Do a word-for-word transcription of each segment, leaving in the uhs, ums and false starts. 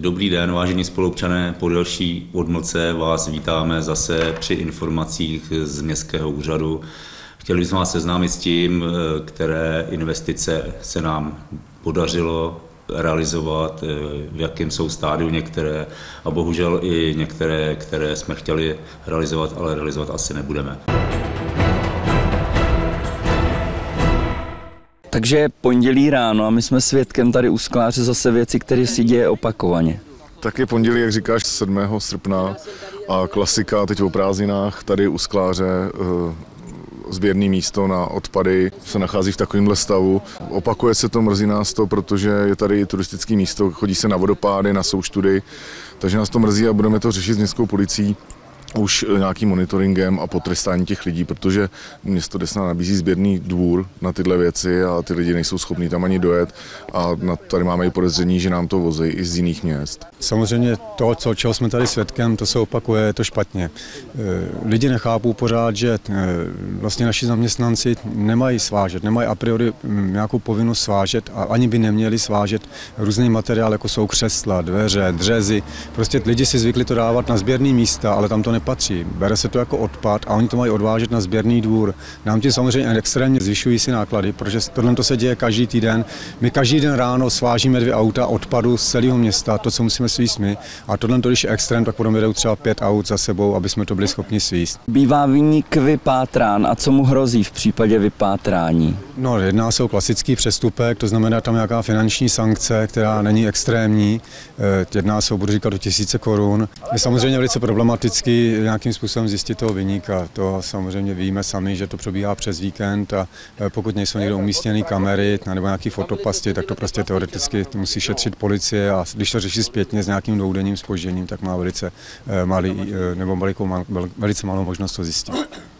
Dobrý den, vážení spoluobčané, po delší odmlce vás vítáme zase při informacích z Městského úřadu. Chtěli bychom vás seznámit s tím, které investice se nám podařilo realizovat, v jakém jsou stádiu některé a bohužel i některé, které jsme chtěli realizovat, ale realizovat asi nebudeme. Takže je pondělí ráno a my jsme svědkem tady u skláře zase věci, které si děje opakovaně. Tak je pondělí, jak říkáš, sedmého srpna a klasika teď o prázdninách tady u skláře. Sběrné místo na odpady se nachází v takovémhle stavu. Opakuje se to, mrzí nás to, protože je tady turistické místo, chodí se na vodopády, na souštudy, takže nás to mrzí a budeme to řešit s městskou policií už nějakým monitoringem a potrestání těch lidí, protože město Desná nabízí sběrný dvůr na tyhle věci a ty lidi nejsou schopní tam ani dojet a tady máme i podezření, že nám to vozí i z jiných měst. Samozřejmě to, co, čeho jsme tady svědkem, to se opakuje, je to špatně. Lidi nechápou pořád, že vlastně naši zaměstnanci nemají svážet, nemají a priori nějakou povinnost svážet a ani by neměli svážet různý materiál, jako jsou křesla, dveře, dřezy. Prostě lidi si zvykli to dávat na sběrný místa, ale tam to nepatří. Bere se to jako odpad a oni to mají odvážet na sběrný dvůr. Nám ti samozřejmě extrémně zvyšují si náklady, protože tohle to se děje každý týden. My každý den ráno svážíme dvě auta odpadu z celého města, to, co musíme svízt my. A tohle, když je extrém, tak potom jedou třeba pět aut za sebou, aby jsme to byli schopni svízt. Bývá viník vypátrán a co mu hrozí v případě vypátrání? No, jedná se o klasický přestupek, to znamená tam nějaká finanční sankce, která není extrémní. Jedná se o, budu říkat, do tisíce korun. Je samozřejmě velice problematický nějakým způsobem zjistit toho viníka. To samozřejmě víme sami, že to probíhá přes víkend a pokud nejsou někde umístěné kamery nebo nějaké fotopasti, tak to prostě teoreticky musí šetřit policie a když to řeší zpětně s nějakým dvoudenním zpožděním, tak má velice malý, nebo velikou, velice malou možnost to zjistit.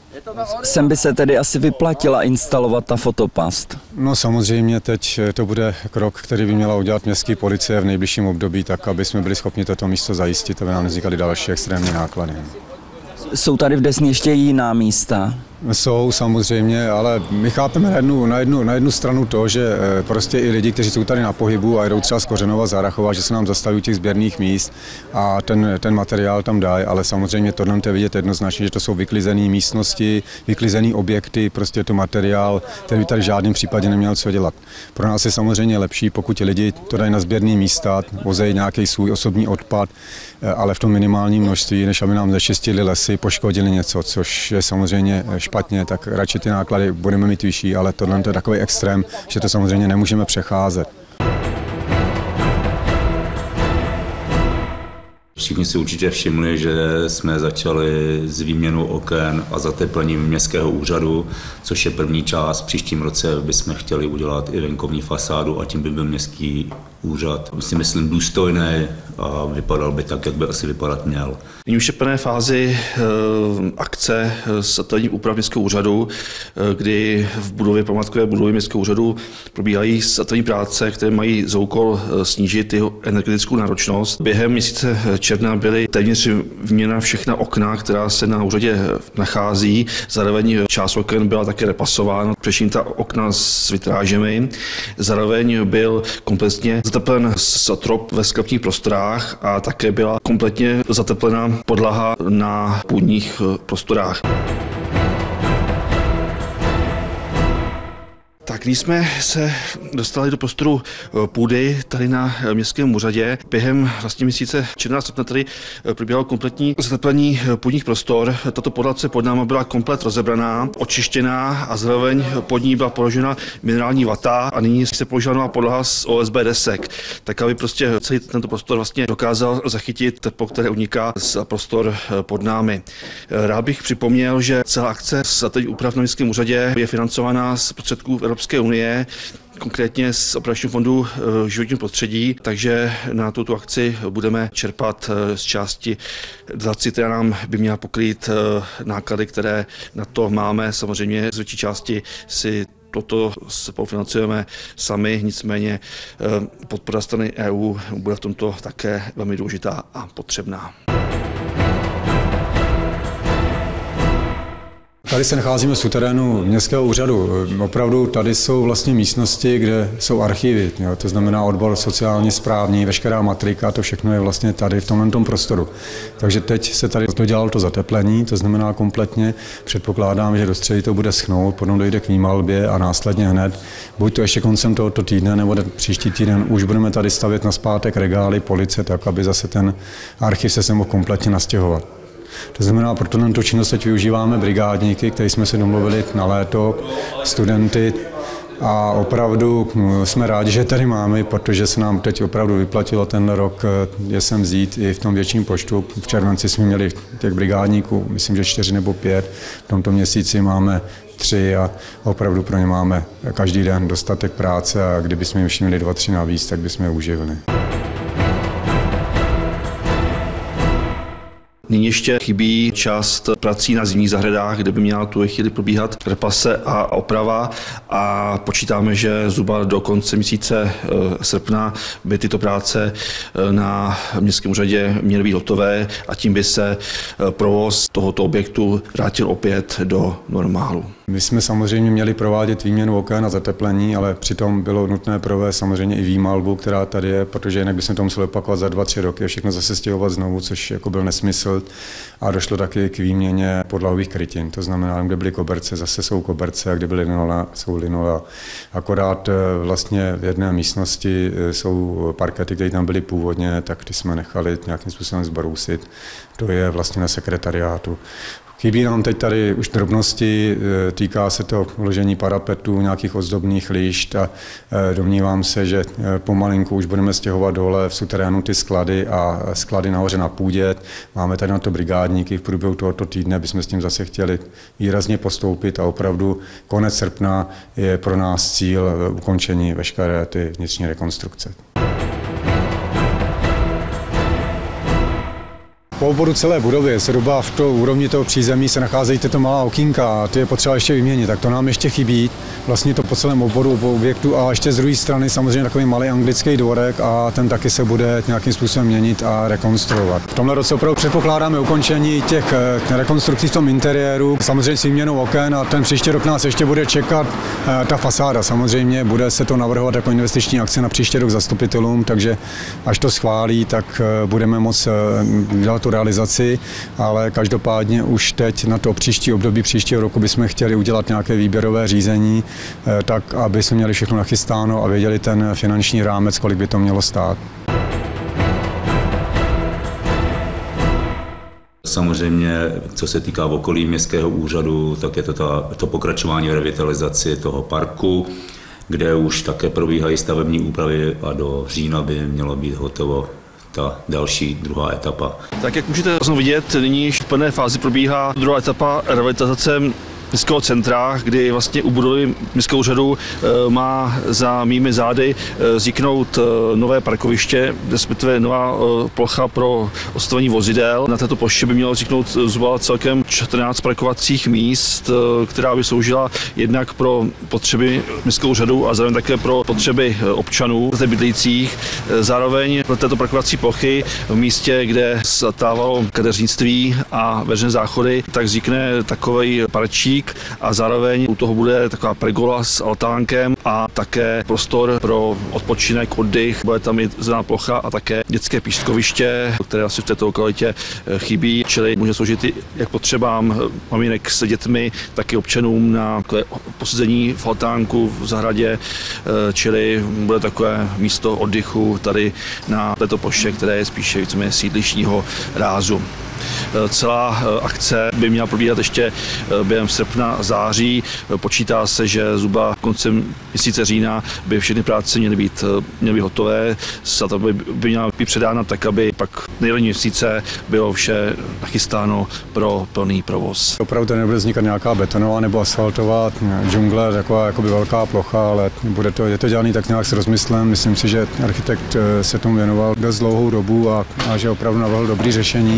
Sem by se tedy asi vyplatila instalovat ta fotopast? No samozřejmě teď to bude krok, který by měla udělat městská policie v nejbližším období, tak aby jsme byli schopni toto místo zajistit, aby nám nevznikaly další extrémní náklady. Jsou tady v Desně ještě jiná místa? Jsou samozřejmě, ale my chápeme na jednu, na, jednu, na jednu stranu to, že prostě i lidi, kteří jsou tady na pohybu a jdou třeba z Kořenova, Zárachova, že se nám zastaví těch sběrných míst a ten, ten materiál tam dají, ale samozřejmě tohle je vidět jednoznačně, že to jsou vyklizené místnosti, vyklizené objekty, prostě je to materiál, který by tady v žádném případě neměl co dělat. Pro nás je samozřejmě lepší, pokud lidi to dají na sběrné místa, vozejí nějaký svůj osobní odpad, ale v tom minimálním množství, než aby nám zečistili lesy, poškodili něco, což je samozřejmě špatně, tak radši ty náklady budeme mít vyšší, ale tohle je takový extrém, že to samozřejmě nemůžeme přecházet. Všichni si určitě všimli, že jsme začali s výměnou oken a zateplením Městského úřadu, což je první část. V příštím roce bychom chtěli udělat i venkovní fasádu a tím by byl Městský úřad, si myslím, důstojný a vypadal by tak, jak by asi vypadat měl. Nyní už je v plné fázi e, akce satelitních úprav Městského úřadu, e, kdy v budově, památkové budovy Městského úřadu probíhají satelitní práce, které mají za úkol snížit jeho energetickou náročnost. Během měsíce června byly téměř vyměněna všechna okna, která se na úřadě nachází. Zároveň část oken byla také repasována, především ta okna s vitrážemi. Zároveň byl kompletně zateplen strop ve sklepních prostorách a také byla kompletně zateplena podlaha na půdních prostorách. Tak nyní jsme se dostali do prostoru půdy tady na Městském úřadě. Během vlastně měsíce června srpna tady probíhalo kompletní zateplení půdních prostor. Tato podlace pod náma byla komplet rozebraná, očištěná a zároveň pod ní byla položena minerální vata a nyní se položila nová podlaha z O S B desek, tak aby prostě celý tento prostor vlastně dokázal zachytit teplo, které uniká z prostor pod námi. Rád bych připomněl, že celá akce satelitních úprav na Městském úřadě je financovaná z prostředků Evropské unie, konkrétně z Operačního fondu životního prostředí, takže na tuto akci budeme čerpat z části dotaci, která nám by měla pokrýt náklady, které na to máme. Samozřejmě z větší části si toto spolufinancujeme sami, nicméně podpora strany E U bude v tomto také velmi důležitá a potřebná. Tady se nacházíme v suterénu městského úřadu. Opravdu tady jsou vlastně místnosti, kde jsou archivy, jo, to znamená odbor sociální správní, veškerá matrika, to všechno je vlastně tady v tomhle tom prostoru. Takže teď se tady dodělalo to zateplení, to znamená kompletně. Předpokládám, že do středy to bude schnout, potom dojde k výmalbě a následně hned, buď to ještě koncem tohoto týdne, nebo příští týden, už budeme tady stavět nazpátek regály, police, tak aby zase ten archiv se sem mohl kompletně nastěhovat. To znamená, proto na tu činnost teď využíváme brigádníky, kteří jsme si domluvili na léto, studenty, a opravdu jsme rádi, že tady máme, protože se nám teď opravdu vyplatilo ten rok je sem vzít i v tom větším počtu. V červenci jsme měli těch brigádníků, myslím, že čtyři nebo pět, v tomto měsíci máme tři a opravdu pro ně máme každý den dostatek práce a kdyby jsme jim ještě měli dva, tři navíc, tak bychom je uživili. Nyní ještě chybí část prací na zimních zahradách, kde by měla tu chvíli probíhat repase a oprava a počítáme, že zhruba do konce měsíce srpna by tyto práce na městském úřadě měly být hotové a tím by se provoz tohoto objektu vrátil opět do normálu. My jsme samozřejmě měli provádět výměnu oken a zateplení, ale přitom bylo nutné provést samozřejmě i výmalbu, která tady je, protože jinak bychom to museli opakovat za dva, tři roky a všechno zase stěhovat znovu, což jako byl nesmysl. A došlo taky k výměně podlahových krytin. To znamená, kde byly koberce, zase jsou koberce, a kde byly linola, jsou linola. Akorát vlastně v jedné místnosti jsou parkety, které tam byly původně, tak ty jsme nechali nějakým způsobem zbrousit. To je vlastně na sekretariátu. Chybí nám teď tady už drobnosti, týká se to uložení parapetů, nějakých ozdobných lišt a domnívám se, že pomalinku už budeme stěhovat dole v suterénu ty sklady a sklady nahoře na půdě. Máme tady na to brigádníky, v průběhu tohoto týdne bychom s tím zase chtěli výrazně postoupit a opravdu konec srpna je pro nás cíl ukončení veškeré ty vnitřní rekonstrukce. Po oboru celé budovy, zhruba v to úrovni toho přízemí se nacházejí tyto malá okýnka a ty je potřeba ještě vyměnit, tak to nám ještě chybí, vlastně to po celém oboru, po objektu a ještě z druhé strany samozřejmě takový malý anglický dvorek a ten taky se bude nějakým způsobem měnit a rekonstruovat. V tomhle roce opravdu předpokládáme ukončení těch rekonstrukcí v tom interiéru, samozřejmě s výměnou oken a ten příští rok nás ještě bude čekat ta fasáda. Samozřejmě bude se to navrhovat jako investiční akce na příští rok zastupitelům, takže až to schválí, tak budeme moct dělat tu realizaci, ale každopádně už teď na to příští období příštího roku bychom chtěli udělat nějaké výběrové řízení, tak aby jsme měli všechno nachystáno a věděli ten finanční rámec, kolik by to mělo stát. Samozřejmě, co se týká okolí městského úřadu, tak je to ta, to pokračování revitalizaci toho parku, kde už také probíhají stavební úpravy a do října by mělo být hotovo ta další druhá etapa. Tak jak můžete vidět, nyní v plné fázi probíhá druhá etapa revitalizace městského centra, kdy vlastně u budovy městského úřadu má za mými zády vzniknout nové parkoviště, respektive nová plocha pro odstavení vozidel. Na této ploše by mělo vzniknout zhruba celkem čtrnáct parkovacích míst, která by sloužila jednak pro potřeby městského úřadu a zároveň také pro potřeby občanů zde bydlících. Zároveň pro této parkovací plochy v místě, kde zatávalo kadeřnictví a veřejné záchody, tak vznikne takový parčík a zároveň u toho bude taková pergola s altánkem a také prostor pro odpočinek, oddych. Bude tam i zelená plocha a také dětské pískoviště, které asi v této lokalitě chybí, čili může sloužit jak potřebám maminek s dětmi, tak i občanům na posezení v altánku v zahradě, čili bude takové místo oddychu tady na této ploše, které je spíše víceméně sídlišního rázu. Celá akce by měla probíhat ještě během srpna, září. Počítá se, že zhruba koncem měsíce října by všechny práce měly být, měly být hotové. Sata by, by měla být předána tak, aby pak nejlepší měsíce bylo vše nachystáno pro plný provoz. Opravdu to nebude vznikat nějaká betonová nebo asfaltová džungle, taková jakoby velká plocha, ale bude to, je to dělaný tak nějak s rozmyslem. Myslím si, že architekt se tomu věnoval dost dlouhou dobu a, a že opravdu navrhl dobrý řešení.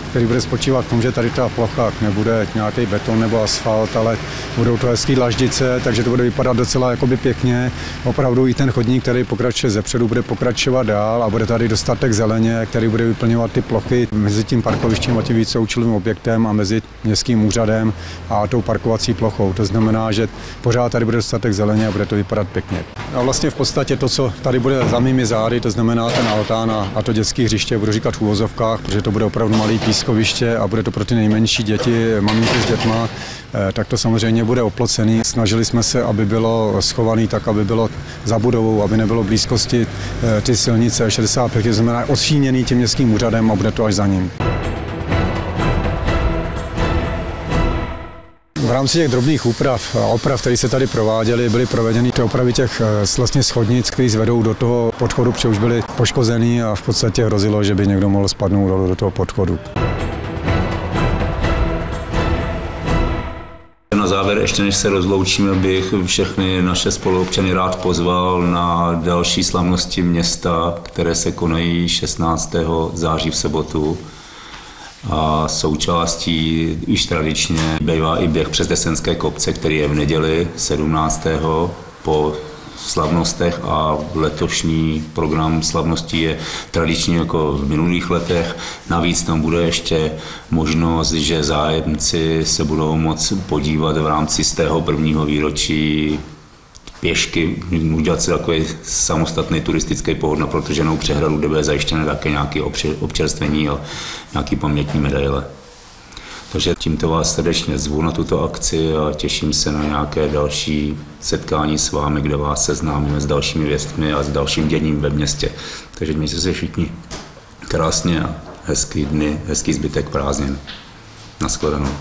který bude spočívat v tom, že tady ta plocha nebude nějaký beton nebo asfalt, ale budou to hezký dlaždice, takže to bude vypadat docela jakoby pěkně. Opravdu i ten chodník, který pokračuje zepředu, bude pokračovat dál a bude tady dostatek zeleně, který bude vyplňovat ty plochy mezi tím parkovištěm a tím víceúčelovým objektem a mezi městským úřadem a tou parkovací plochou. To znamená, že pořád tady bude dostatek zeleně a bude to vypadat pěkně. A vlastně v podstatě to, co tady bude za mými zády, to znamená ten altán a, a to dětské hřiště, budu říkat v úvozovkách, protože to bude opravdu malé pískoviště a bude to pro ty nejmenší děti, maminky s dětma, eh, tak to samozřejmě bude oplocený. Snažili jsme se, aby bylo schovaný tak, aby bylo za budovou, aby nebylo blízkosti eh, ty silnice šedesát pět, to znamená odstíněný tím městským úřadem a bude to až za ním. V rámci těch drobných úprav a oprav, které se tady prováděly, byly provedeny ty opravy těch vlastně schodnic, které zvedou do toho podchodu, protože už byly poškozený a v podstatě hrozilo, že by někdo mohl spadnout do toho podchodu. Na závěr, ještě než se rozloučíme, bych všechny naše spoluobčany rád pozval na další slavnosti města, které se konají šestnáctého září v sobotu. A součástí už tradičně bývá i běh přes Desenské kopce, který je v neděli sedmnáctého po slavnostech a letošní program slavností je tradiční jako v minulých letech. Navíc tam bude ještě možnost, že zájemci se budou moct podívat v rámci z tého prvního výročí pěšky, udělat si takový samostatný turistický pohod na Protrženou přehradu, kde bude zajištěné také nějaké občerstvení a nějaké pamětní medaile. Takže tímto vás srdečně zvu na tuto akci a těším se na nějaké další setkání s vámi, kde vás seznámíme s dalšími věcmi a s dalším děním ve městě. Takže mějte se všichni krásně a hezký dny, hezký zbytek prázdnin. Nashledanou.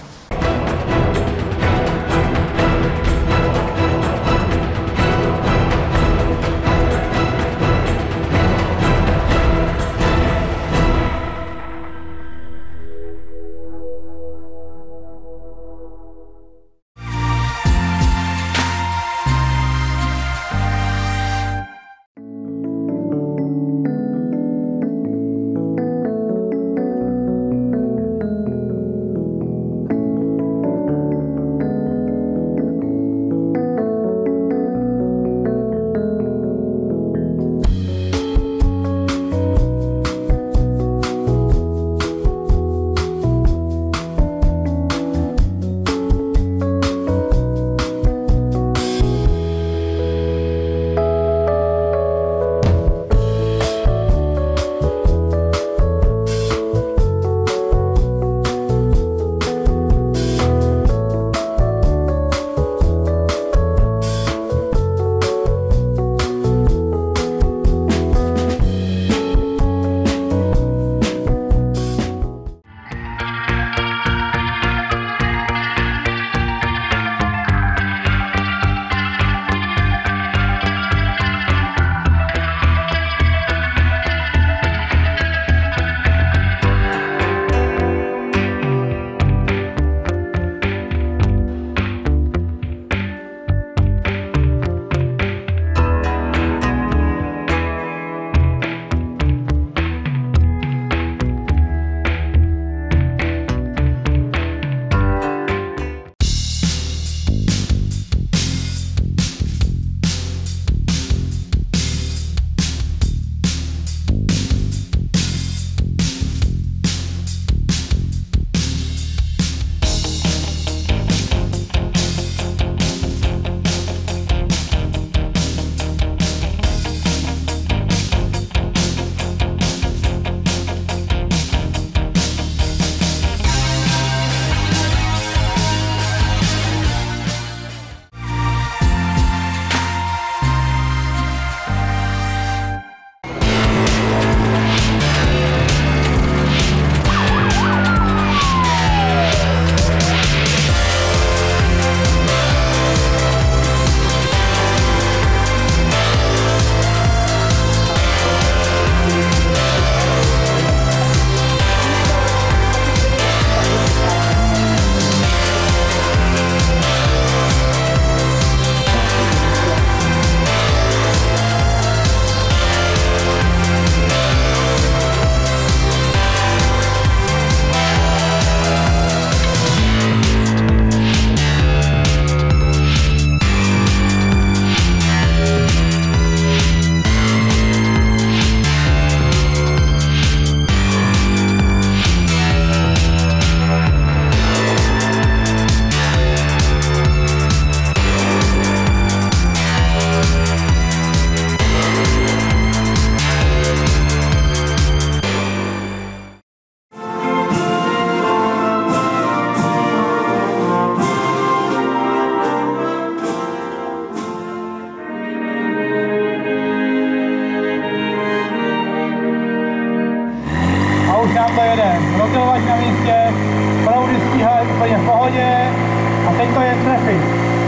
to jede. Rotilovač na místě, proudy stíhají úplně v pohodě a teď to je trefit.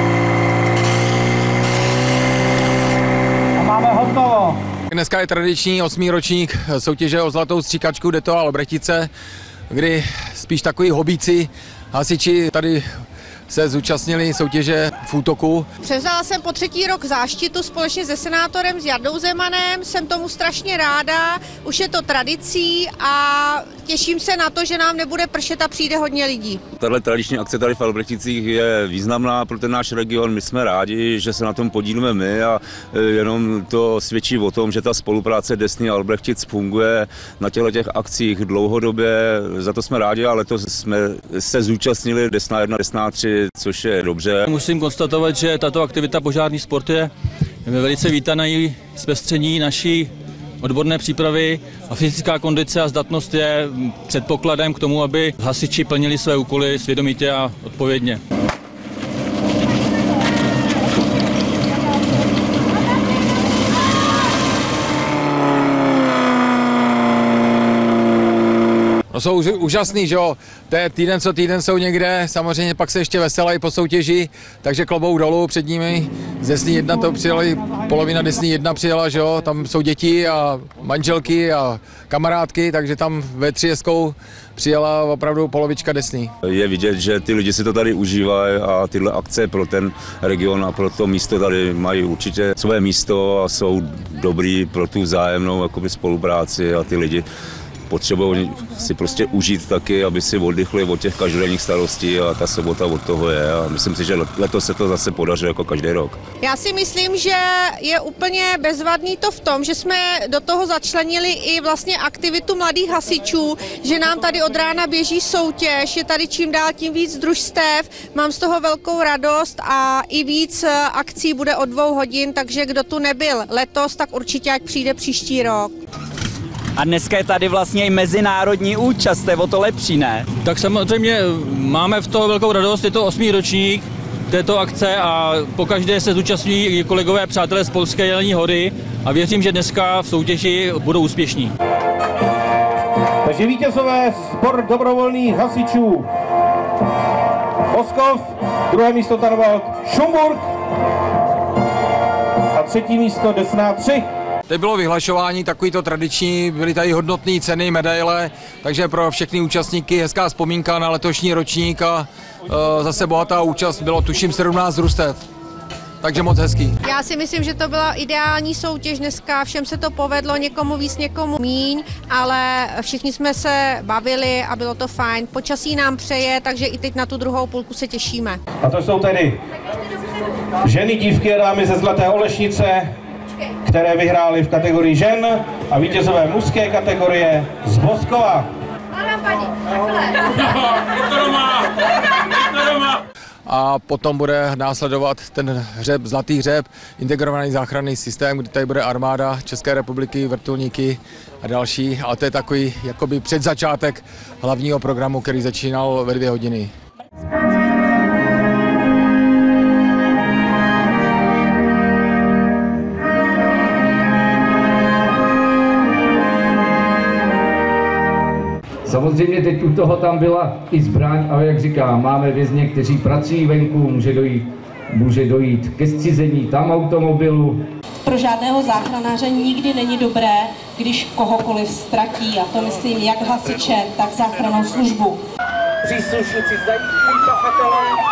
A máme hotovo. Dneska je tradiční osmý ročník soutěže o zlatou stříkačku Detto a Albrechtice, kdy spíš takový hobíci, hasiči tady se zúčastnili soutěže v útoku. Převzala jsem po třetí rok záštitu společně se senátorem s Jardou Zemanem, jsem tomu strašně ráda, už je to tradicí a těším se na to, že nám nebude pršet a přijde hodně lidí. Tahle tradiční akce tady v Albrechticích je významná pro ten náš region, my jsme rádi, že se na tom podílíme my a jenom to svědčí o tom, že ta spolupráce Desny a Albrechtic funguje na těchto těch akcích dlouhodobě, za to jsme rádi a letos jsme se zúčastnili Desna jedna, Desna tři, což je dobře. Musím konstatovat, že tato aktivita požární sport je velice vítaný zpestření naší odborné přípravy a fyzická kondice a zdatnost je předpokladem k tomu, aby hasiči plnili své úkoly svědomitě a odpovědně. No jsou úžasný, že jo, to je týden co týden jsou někde, samozřejmě pak se ještě veselají po soutěži, takže klobouk dolů před nimi. Z Desny jedna to přijeli, polovina Desny jedna přijela, že jo, tam jsou děti a manželky a kamarádky, takže tam ve Třieskou přijela opravdu polovička Desny. Je vidět, že ty lidi si to tady užívají a tyhle akce pro ten region a pro to místo tady mají určitě své místo a jsou dobrý pro tu vzájemnou jakoby spolupráci a ty lidi potřebují si prostě užít taky, aby si oddychli od těch každodenních starostí a ta sobota od toho je a myslím si, že letos se to zase podaří jako každý rok. Já si myslím, že je úplně bezvadný to v tom, že jsme do toho začlenili i vlastně aktivitu mladých hasičů, že nám tady od rána běží soutěž, je tady čím dál tím víc družstev, mám z toho velkou radost a i víc akcí bude od dvou hodin, takže kdo tu nebyl letos, tak určitě ať přijde příští rok. A dneska je tady vlastně i mezinárodní účast, to je o to lepší, ne? Tak samozřejmě máme v toho velkou radost, je to osmý ročník této akce a pokaždé se zúčastní i kolegové přátelé z Polské Jelení hory a věřím, že dneska v soutěži budou úspěšní. Takže vítězové sport dobrovolných hasičů. Boskov, druhé místo Tarvald Šumburk a třetí místo Desna tři. Teď bylo vyhlašování takový to tradiční, byly tady hodnotné ceny, medaile, takže pro všechny účastníky hezká vzpomínka na letošní ročník a e, zase bohatá účast, bylo tuším sedmnáct družstev. Takže moc hezký. Já si myslím, že to byla ideální soutěž dneska, všem se to povedlo, někomu víc, někomu míň, ale všichni jsme se bavili a bylo to fajn. Počasí nám přeje, takže i teď na tu druhou půlku se těšíme. A to jsou tedy ženy, dívky a dámy ze Zlaté Olešnice, které vyhrály v kategorii žen a vítězové mužské kategorie z Boskova. A potom bude následovat ten hřeb, zlatý hřeb, integrovaný záchranný systém, kde tady bude armáda České republiky, vrtulníky a další. Ale to je takový jakoby předzačátek hlavního programu, který začínal ve dvě hodiny. Samozřejmě teď u toho tam byla i zbraň, ale jak říkám, máme vězně, kteří pracují venku, může dojít, může dojít ke zcizení tam automobilu. Pro žádného záchranáře nikdy není dobré, když kohokoliv ztratí, a to myslím jak hasiče, tak záchrannou službu. Příslušníci zajistí pachatele.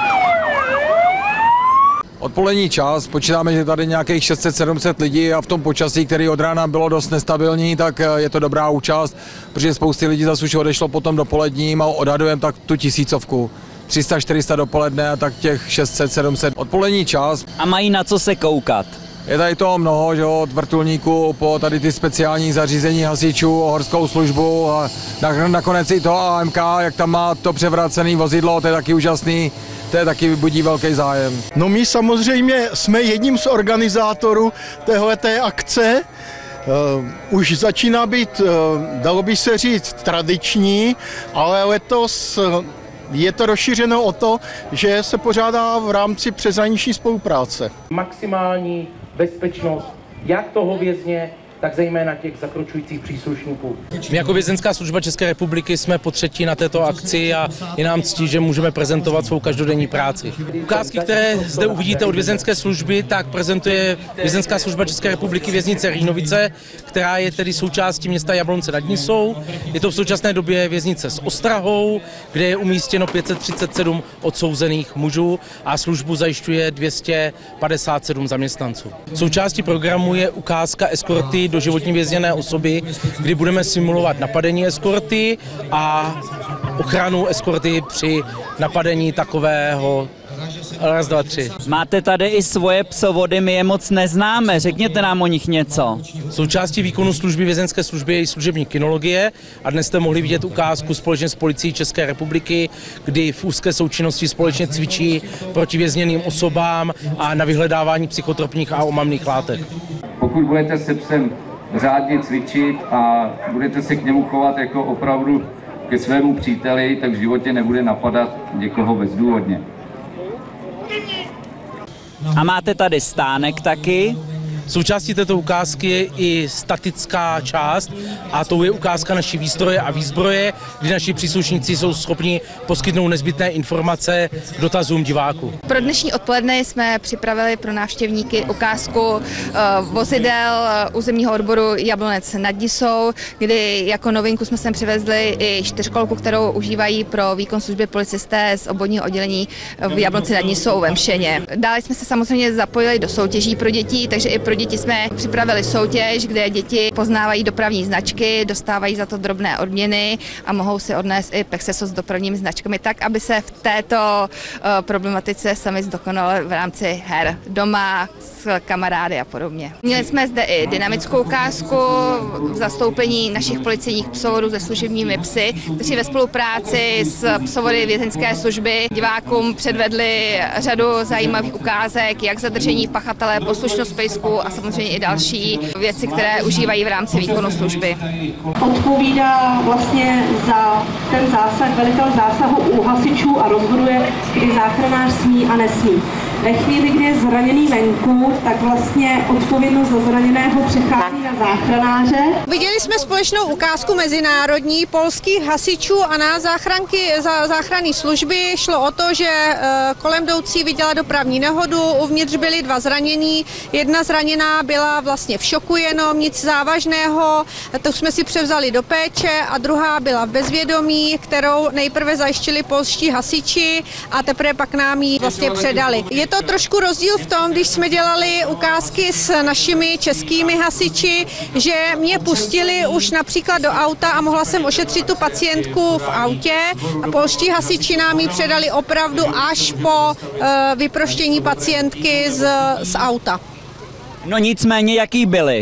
Odpolední čas, počítáme, že tady nějakých šest set sedm set lidí a v tom počasí, který od rána bylo dost nestabilní, tak je to dobrá účast, protože spousty lidí zase už odešlo potom dopoledním a odhadujeme tak tu tisícovku. tři sta čtyři sta dopoledne a tak těch šest set sedm set. Odpolední čas. A mají na co se koukat. Je tady toho mnoho, že od vrtulníků po tady ty speciální zařízení hasičů, horskou službu a nakonec i to A M K, jak tam má to převrácené vozidlo, to je taky úžasný. To je taky budí velký zájem. No my samozřejmě jsme jedním z organizátorů téhleté akce. Uh, už začíná být, uh, dalo by se říct, tradiční, ale letos uh, je to rozšířeno o to, že se pořádá v rámci přeshraniční spolupráce. Maximální bezpečnost jak toho vězně, tak zejména těch zakročujících příslušníků. My jako Vězeňská služba České republiky jsme po třetí na této akci a je nám ctí, že můžeme prezentovat svou každodenní práci. Ukázky, které zde uvidíte od Vězeňské služby, tak prezentuje Vězeňská služba České republiky věznice Rýnovice, která je tedy součástí města Jablonce nad Nisou. Je to v současné době věznice s ostrahou, kde je umístěno pět set třicet sedm odsouzených mužů a službu zajišťuje dvě stě padesát sedm zaměstnanců. Součástí programu je ukázka eskorty do životní vězněné osoby, kdy budeme simulovat napadení eskorty a ochranu eskorty při napadení takového. Raz, dva, tři. Máte tady i svoje psovody, my je moc neznáme, řekněte nám o nich něco. Součástí výkonu služby Vězeňské služby je i služební kinologie a dnes jste mohli vidět ukázku společně s policií České republiky, kdy v úzké součinnosti společně cvičí proti vězněným osobám a na vyhledávání psychotropních a omamných látek. Pokud budete se psem řádně cvičit a budete se k němu chovat jako opravdu ke svému příteli, tak v životě nebude napadat někoho bezdůvodně. A máte tady stánek taky? Součástí této ukázky je i statická část a to je ukázka naší výstroje a výzbroje, kdy naši příslušníci jsou schopni poskytnout nezbytné informace k dotazům diváků. Pro dnešní odpoledne jsme připravili pro návštěvníky ukázku uh, vozidel uh, územního odboru Jablonec nad Nisou, kdy jako novinku jsme sem přivezli i čtyřkolku, kterou užívají pro výkon služby policisté z obvodního oddělení v Jablonci nad Nisou ve Mšeně. Dále jsme se samozřejmě zapojili do soutěží pro děti, takže i pro děti jsme připravili soutěž, kde děti poznávají dopravní značky, dostávají za to drobné odměny a mohou si odnést i pexeso s dopravními značkami tak, aby se v této uh, problematice sami zdokonali v rámci her doma, s kamarády a podobně. Měli jsme zde i dynamickou ukázku v zastoupení našich policejních psovodů se služebními psy, kteří ve spolupráci s psovody Vězeňské služby divákům předvedli řadu zajímavých ukázek, jak zadržení pachatele, poslušnost pejsků a samozřejmě i další věci, které užívají v rámci výkonu služby. Odpovídá vlastně za ten zásah velitel zásahu u hasičů a rozhoduje, kdy záchranář smí a nesmí. Ve chvíli, kdy je zraněný venku, tak vlastně odpovědnost za zraněného přechází na záchranáře. Viděli jsme společnou ukázku mezinárodní polských hasičů a na záchranky za záchranné služby. Šlo o to, že kolem jdoucí viděla dopravní nehodu, uvnitř byli dva zranění. Jedna zraněná byla vlastně v šoku jenom, nic závažného, to jsme si převzali do péče a druhá byla v bezvědomí, kterou nejprve zajištili polští hasiči a teprve pak nám ji vlastně předali. Je to trošku rozdíl v tom, když jsme dělali ukázky s našimi českými hasiči, že mě pustili už například do auta a mohla jsem ošetřit tu pacientku v autě a polští hasiči nám ji předali opravdu až po uh, vyproštění pacientky z, z auta. No nicméně, jaký byli?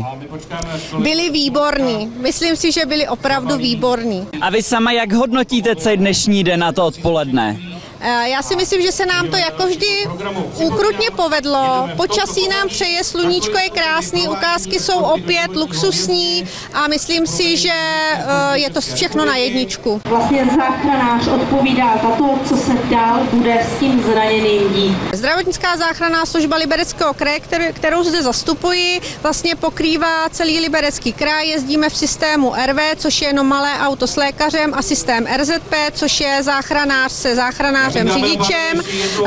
Byli výborní. Myslím si, že byli opravdu výborní. A vy sama jak hodnotíte celý dnešní den na to odpoledne? Já si myslím, že se nám to jako vždy úkrutně povedlo. Počasí nám přeje, sluníčko je krásný, ukázky jsou opět luxusní a myslím si, že je to všechno na jedničku. Vlastně záchranář odpovídá za to, co se dál bude s tím zraněným dít. Zdravotnická záchranná služba Libereckého kraje, kterou zde zastupuji, vlastně pokrývá celý Liberecký kraj. Jezdíme v systému R V, což je jenom malé auto s lékařem, a systém R Z P, což je záchranář se záchranářem řidičem.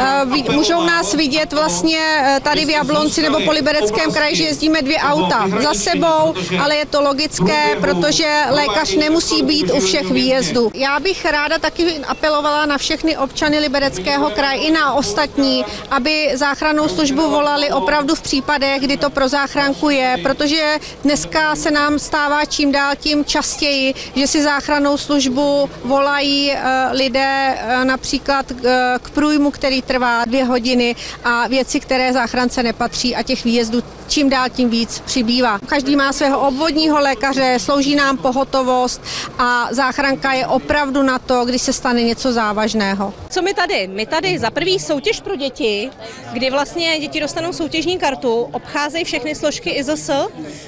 Můžou nás vidět vlastně tady v Jablonci nebo po Libereckém kraji, že jezdíme dvě auta za sebou, ale je to logické, protože lékař nemusí být u všech výjezdů. Já bych ráda taky apelovala na všechny občany Libereckého kraje i na ostatní, aby záchrannou službu volali opravdu v případech, kdy to pro záchranku je, protože dneska se nám stává čím dál tím častěji, že si záchrannou službu volají lidé například k průjmu, který trvá dvě hodiny a věci, které záchrance nepatří a těch výjezdů čím dál tím víc přibývá. Každý má svého obvodního lékaře, slouží nám pohotovost a záchranka je opravdu na to, když se stane něco závažného. Co my tady? My tady za prvý soutěž pro děti, kdy vlastně děti dostanou soutěžní kartu, obcházejí všechny složky I Z S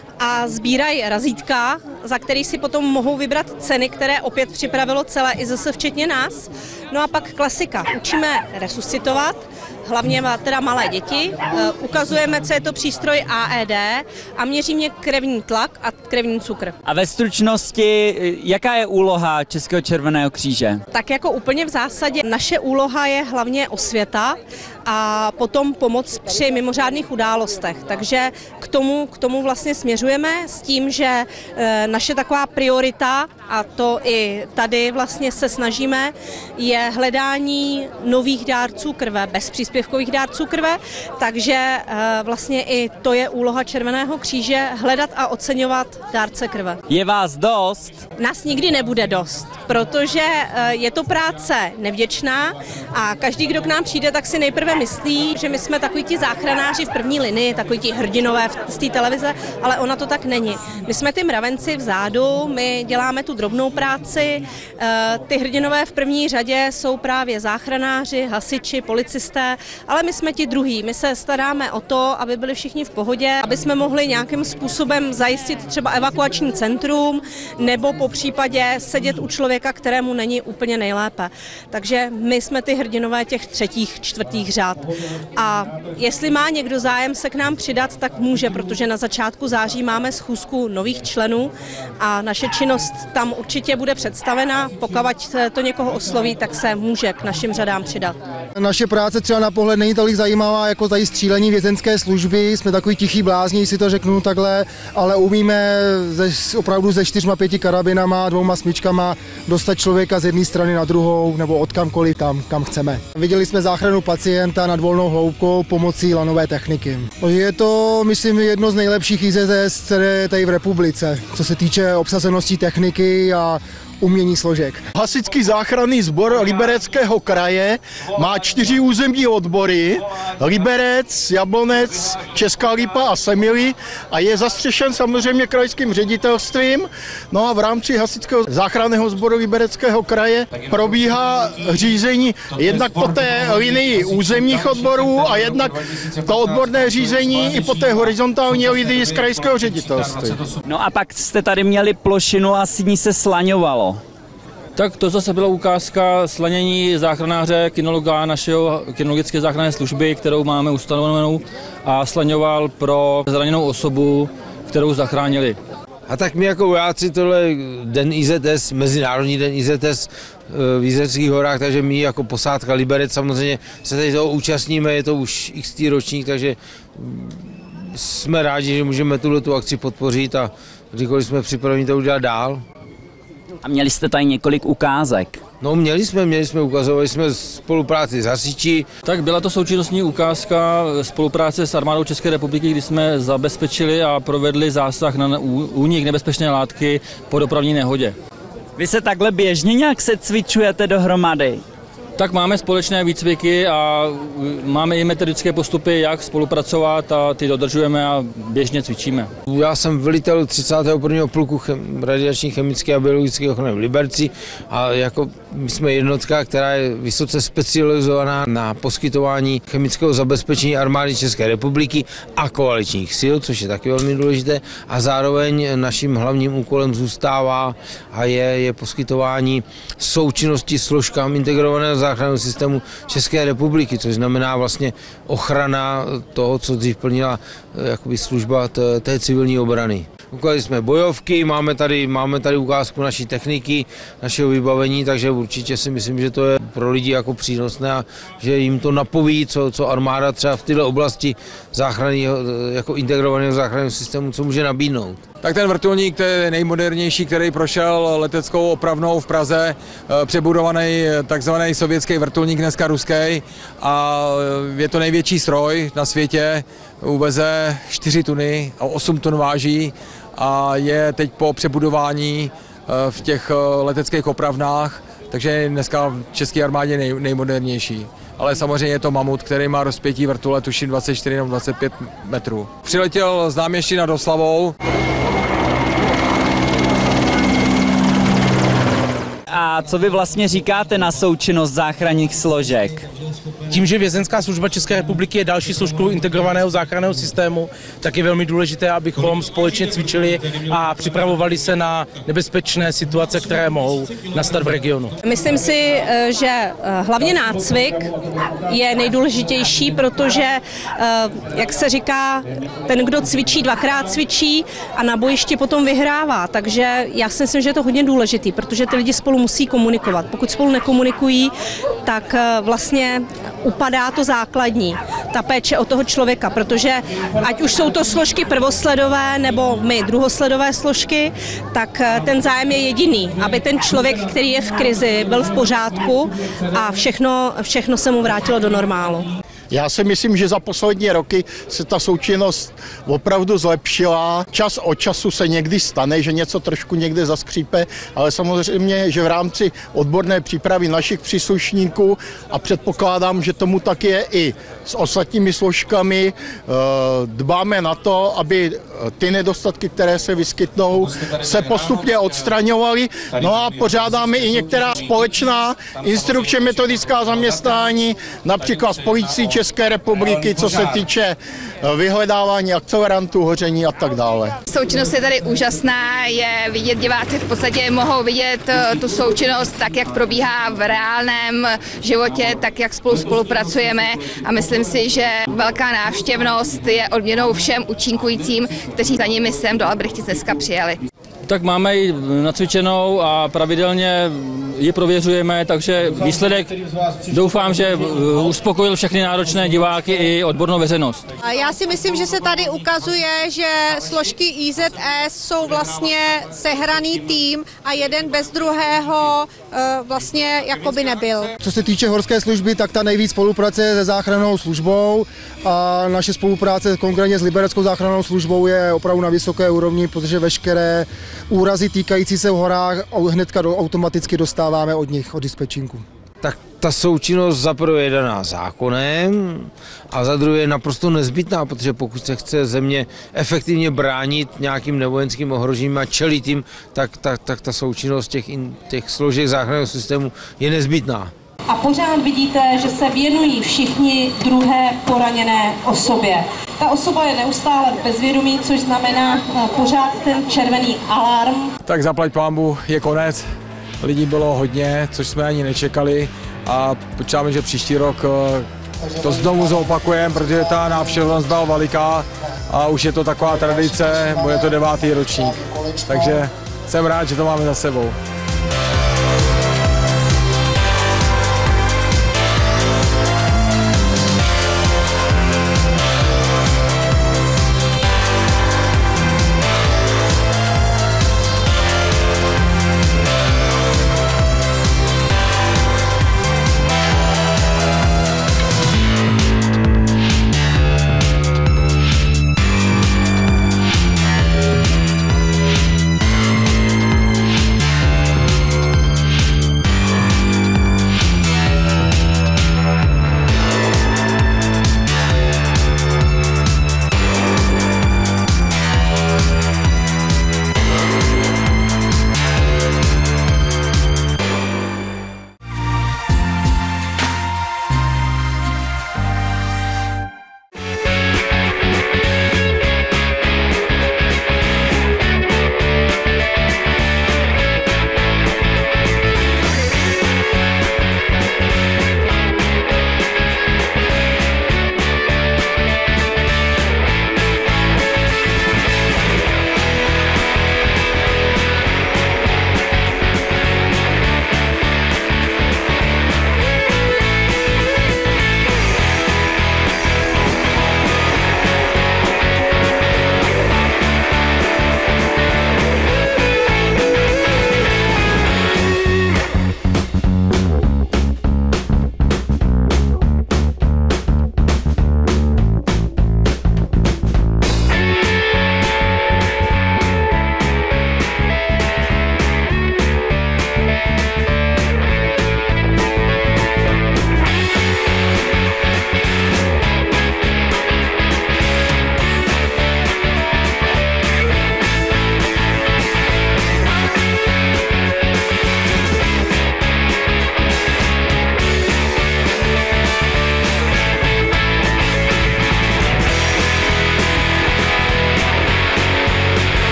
a sbírají razítka, za který si potom mohou vybrat ceny, které opět připravilo celé I Z S včetně nás. No a pak klasika. Učíme resuscitovat, hlavně teda malé děti. Ukazujeme, co je to přístroj A E D a měříme krevní tlak a krevní cukr. A ve stručnosti, jaká je úloha Českého červeného kříže? Tak jako úplně v zásadě naše úloha je hlavně osvěta a potom pomoc při mimořádných událostech. Takže k tomu, k tomu vlastně směřujeme s tím, že naše taková priorita, a to i tady vlastně se snažíme, je hledání nových dárců krve, bezpříspěvkových dárců krve, takže vlastně i to je úloha Červeného kříže, hledat a oceňovat dárce krve. Je vás dost? Nás nikdy nebude dost, protože je to práce nevděčná a každý, kdo k nám přijde, tak si nejprve myslí, že my jsme takoví ti záchranáři v první linii, takoví ti hrdinové z té televize, ale ona to tak není. My jsme ty mravenci vzadu, my děláme tu drobnou práci, ty hrdinové v první řadě jsou právě záchranáři, hasiči, policisté, ale my jsme ti druhý. My se staráme o to, aby byli všichni v pohodě, aby jsme mohli nějakým způsobem zajistit třeba evakuační centrum nebo po případě sedět u člověka, kterému není úplně nejlépe. Takže my jsme ty hrdinové těch třetích, čtvrtých řád. A jestli má někdo zájem se k nám přidat, tak může, protože na začátku září máme schůzku nových členů a naše činnost tam určitě bude představena. Pokud to někoho osloví, tak se může k našim řadám přidat. Naše práce třeba na pohled není tolik zajímavá jako tady střílení vězeňské služby. Jsme takový tichý blázni, si to řeknu takhle, ale umíme ze, opravdu se čtyřma, pěti karabinama, dvouma smyčkama dostat člověka z jedné strany na druhou nebo od kamkoliv tam, kam chceme. Viděli jsme záchranu pacienta nad volnou hloubkou pomocí lanové techniky. Je to, myslím, jedno z nejlepších I Z S, které tady v republice, co se týče obsazenosti techniky a umění složek. Hasičský záchranný sbor Libereckého kraje má čtyři územní odbory, Liberec, Jablonec, Česká Lípa a Semily a je zastřešen samozřejmě krajským ředitelstvím. No a v rámci hasičského záchranného sboru Libereckého kraje probíhá řízení jednak po té linii územních odborů a jednak to odborné řízení i po té horizontální linii z krajského ředitelství. No a pak jste tady měli plošinu a s ní se slaňovalo. Tak to zase byla ukázka slanění záchranáře, kinologa našeho kinologické záchranné služby, kterou máme ustanovenou a slaňoval pro zraněnou osobu, kterou zachránili. A tak my jako vojáci, tohle den I Z S, Mezinárodní den I Z S v Jizerských horách, takže my jako posádka Liberec samozřejmě se tady toho účastníme, je to už x ročník, takže jsme rádi, že můžeme tuto akci podpořit a kdykoliv jsme připraveni to udělat dál. A měli jste tady několik ukázek. No měli jsme, měli jsme, ukazovali jsme spolupráci s hasiči. Tak byla to součinnostní ukázka spolupráce s armádou České republiky, kdy jsme zabezpečili a provedli zásah na únik nebezpečné látky po dopravní nehodě. Vy se takhle běžně nějak se cvičujete dohromady? Tak máme společné výcviky a máme i metodické postupy, jak spolupracovat a ty dodržujeme a běžně cvičíme. Já jsem velitel třicátého prvního pluku chem, radiační, chemické a biologické ochrany v Liberci a jako my jsme jednotka, která je vysoce specializovaná na poskytování chemického zabezpečení armády České republiky a koaličních sil, což je taky velmi důležité a zároveň naším hlavním úkolem zůstává a je, je poskytování součinnosti složkám integrovaného záchranného systému České republiky, což znamená vlastně ochrana toho, co dřív plnila jakoby služba té, té civilní obrany. Ukázali jsme bojovky, máme tady, máme tady ukázku naší techniky, našeho vybavení, takže určitě si myslím, že to je pro lidi jako přínosné a že jim to napoví, co, co armáda třeba v této oblasti záchranného, jako integrovaného záchranného systému, co může nabídnout. Tak ten vrtulník, to je nejmodernější, který prošel leteckou opravnou v Praze, přebudovaný takzvaný sovětský vrtulník, dneska ruský, a je to největší stroj na světě, uveze čtyři tuny a osm tun váží a je teď po přebudování v těch leteckých opravnách, takže je dneska v české armádě nej, nejmodernější. Ale samozřejmě je to mamut, který má rozpětí vrtule, tuším dvacet čtyři nebo dvacet pět metrů. Přiletěl z náměstí nad Oslavou. A A co vy vlastně říkáte na součinnost záchranných složek? Tím, že Vězeňská služba České republiky je další složkou integrovaného záchranného systému, tak je velmi důležité, abychom společně cvičili a připravovali se na nebezpečné situace, které mohou nastat v regionu. Myslím si, že hlavně nácvik je nejdůležitější, protože, jak se říká, ten, kdo cvičí, dvakrát cvičí a na bojišti potom vyhrává. Takže já si myslím, že je to hodně důležitý, protože ty lidi spolu musí komunikovat. Pokud spolu nekomunikují, tak vlastně upadá to základní, ta péče o toho člověka, protože ať už jsou to složky prvosledové nebo my druhosledové složky, tak ten zájem je jediný, aby ten člověk, který je v krizi, byl v pořádku a všechno, všechno se mu vrátilo do normálu. Já si myslím, že za poslední roky se ta součinnost opravdu zlepšila. Čas od času se někdy stane, že něco trošku někde zaskřípe, ale samozřejmě, že v rámci odborné přípravy našich příslušníků a předpokládám, že tomu tak je i s ostatními složkami, dbáme na to, aby ty nedostatky, které se vyskytnou, se postupně odstraňovaly. No a pořádáme i některá společná instrukčně metodická zaměstnání, například s policií České republiky, co se týče vyhledávání akcelerantů, hoření a tak dále. Součinnost je tady úžasná, je vidět, diváci v podstatě mohou vidět tu součinnost tak, jak probíhá v reálném životě, tak, jak spolu spolupracujeme a myslím si, že velká návštěvnost je odměnou všem účinkujícím, kteří za nimi sem do Albrechtic dneska přijeli. Tak máme ji nacvičenou a pravidelně ji prověřujeme, takže výsledek doufám, že uspokojil všechny náročné diváky i odbornou veřejnost. Já si myslím, že se tady ukazuje, že složky I Z S jsou vlastně sehraný tým a jeden bez druhého vlastně jakoby nebyl. Co se týče horské služby, tak ta nejvíc spolupracuje se záchrannou službou a naše spolupráce konkrétně s libereckou záchrannou službou je opravdu na vysoké úrovni, protože veškeré úrazy týkající se v horách hnedka do, automaticky dostáváme od nich, od dispečinku. Tak ta součinnost za prvé je daná zákonem a za druhé je naprosto nezbytná, protože pokud se chce země efektivně bránit nějakým nevojenským ohrožením a čelit jim, tak, tak, tak ta součinnost těch, těch složek záchranného systému je nezbytná. A pořád vidíte, že se věnují všichni druhé poraněné osobě. Ta osoba je neustále v bezvědomí, což znamená pořád ten červený alarm. Tak zaplať pánbu, je konec. Lidí bylo hodně, což jsme ani nečekali a počítáme, že příští rok to znovu zopakujeme, protože ta návštěvnost byla veliká a už je to taková tradice, bude to devátý ročník. Takže jsem rád, že to máme za sebou.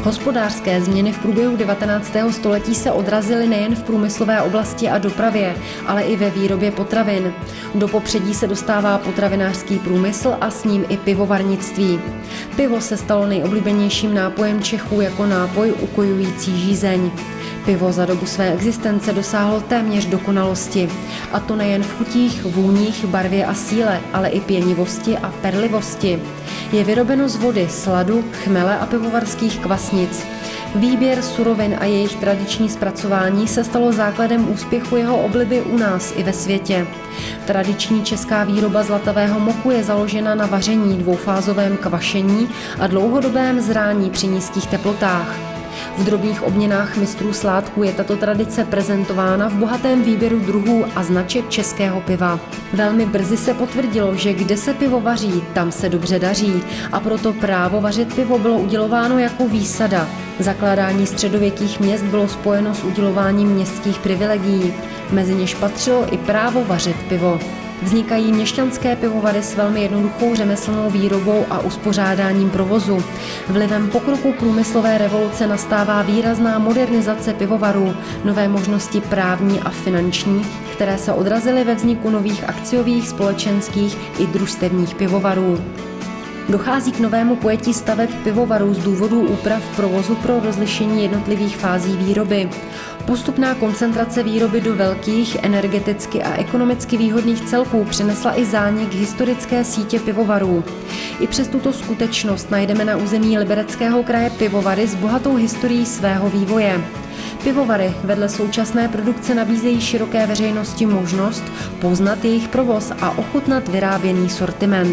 Hospodářské změny v průběhu devatenáctého století se odrazily nejen v průmyslové oblasti a dopravě, ale i ve výrobě potravin. Do popředí se dostává potravinářský průmysl a s ním i pivovarnictví. Pivo se stalo nejoblíbenějším nápojem Čechů jako nápoj ukojující žízeň. Pivo za dobu své existence dosáhlo téměř dokonalosti. A to nejen v chutích, vůních, barvě a síle, ale i pěnivosti a perlivosti. Je vyrobeno z vody, sladu, chmele a pivovarských kvasnic. Výběr surovin a jejich tradiční zpracování se stalo základem úspěchu jeho obliby u nás i ve světě. Tradiční česká výroba zlatavého moku je založena na vaření, dvoufázovém kvašení a dlouhodobém zrání při nízkých teplotách. V drobných obměnách mistrů sládků je tato tradice prezentována v bohatém výběru druhů a značek českého piva. Velmi brzy se potvrdilo, že kde se pivo vaří, tam se dobře daří, a proto právo vařit pivo bylo udělováno jako výsada. Zakládání středověkých měst bylo spojeno s udělováním městských privilegií, mezi něž patřilo i právo vařit pivo. Vznikají měšťanské pivovary s velmi jednoduchou řemeslnou výrobou a uspořádáním provozu. Vlivem pokroku průmyslové revoluce nastává výrazná modernizace pivovarů, nové možnosti právní a finanční, které se odrazily ve vzniku nových akciových, společenských i družstevních pivovarů. Dochází k novému pojetí staveb pivovarů z důvodu úprav provozu pro rozlišení jednotlivých fází výroby. Postupná koncentrace výroby do velkých, energeticky a ekonomicky výhodných celků přinesla i zánik historické sítě pivovarů. I přes tuto skutečnost najdeme na území Libereckého kraje pivovary s bohatou historií svého vývoje. Pivovary vedle současné produkce nabízejí široké veřejnosti možnost poznat jejich provoz a ochutnat vyráběný sortiment.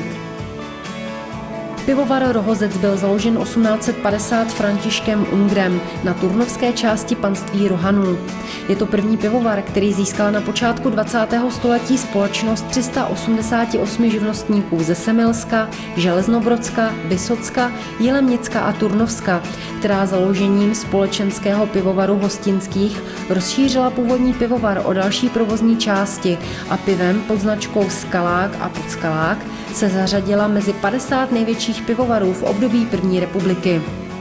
Pivovar Rohozec byl založen osmnáct set padesát Františkem Ungrem na turnovské části panství Rohanů. Je to první pivovar, který získala na počátku dvacátého století společnost tři sta osmdesát osm živnostníků ze Semilska, Železnobrodska, Vysocka, Jilemnicka a Turnovska, která založením společenského pivovaru Hostinských rozšířila původní pivovar o další provozní části a pivem pod značkou Skalák a Podskalák se zařadila mezi padesát největších pivovarů v období první republiky.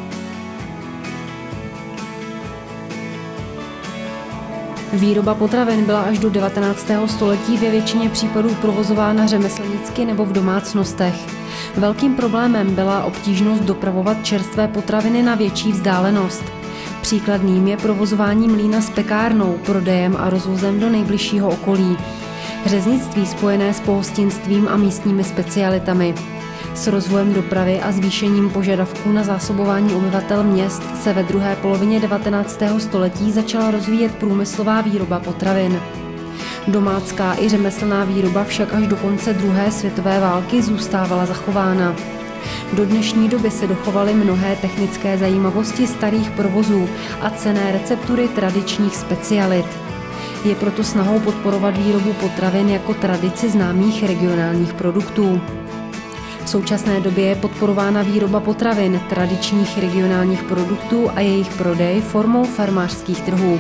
Výroba potravin byla až do devatenáctého století ve většině případů provozována řemeslnicky nebo v domácnostech. Velkým problémem byla obtížnost dopravovat čerstvé potraviny na větší vzdálenost. Příkladným je provozování mlýna s pekárnou, prodejem a rozvozem do nejbližšího okolí. Řeznictví spojené s pohostinstvím a místními specialitami. S rozvojem dopravy a zvýšením požadavků na zásobování obyvatel měst se ve druhé polovině devatenáctého století začala rozvíjet průmyslová výroba potravin. Domácká i řemeslná výroba však až do konce druhé světové války zůstávala zachována. Do dnešní doby se dochovaly mnohé technické zajímavosti starých provozů a cenné receptury tradičních specialit. Je proto snahou podporovat výrobu potravin jako tradici známých regionálních produktů. V současné době je podporována výroba potravin, tradičních regionálních produktů a jejich prodej formou farmářských trhů.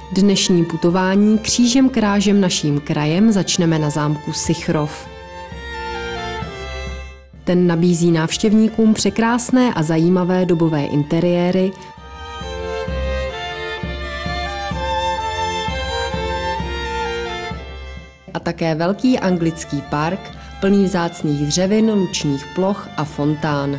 Dnešní putování křížem krážem naším krajem začneme na zámku Sichrov. Ten nabízí návštěvníkům překrásné a zajímavé dobové interiéry, a také velký anglický park, plný vzácných dřevin, lučních ploch a fontán.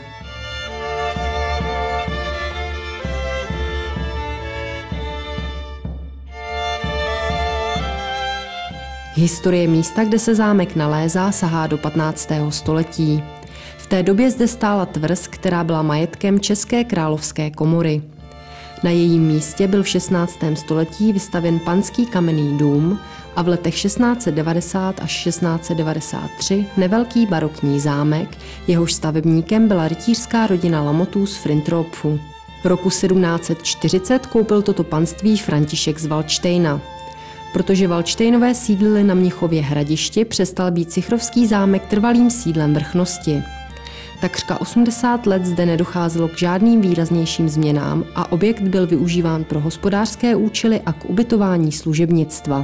Historie místa, kde se zámek nalézá, sahá do patnáctého století. V té době zde stála tvrz, která byla majetkem České královské komory. Na jejím místě byl v šestnáctém století vystavěn panský kamenný dům a v letech šestnáct set devadesát až šestnáct set devadesát tři nevelký barokní zámek, jehož stavebníkem byla rytířská rodina Lamotů z Frintropfu. Roku sedmnáct set čtyřicet koupil toto panství František z Valdštejna. Protože Valdštejnové sídlili na Mnichově Hradišti, přestal být sichrovský zámek trvalým sídlem vrchnosti. Takřka osmdesát let zde nedocházelo k žádným výraznějším změnám a objekt byl využíván pro hospodářské účely a k ubytování služebnictva.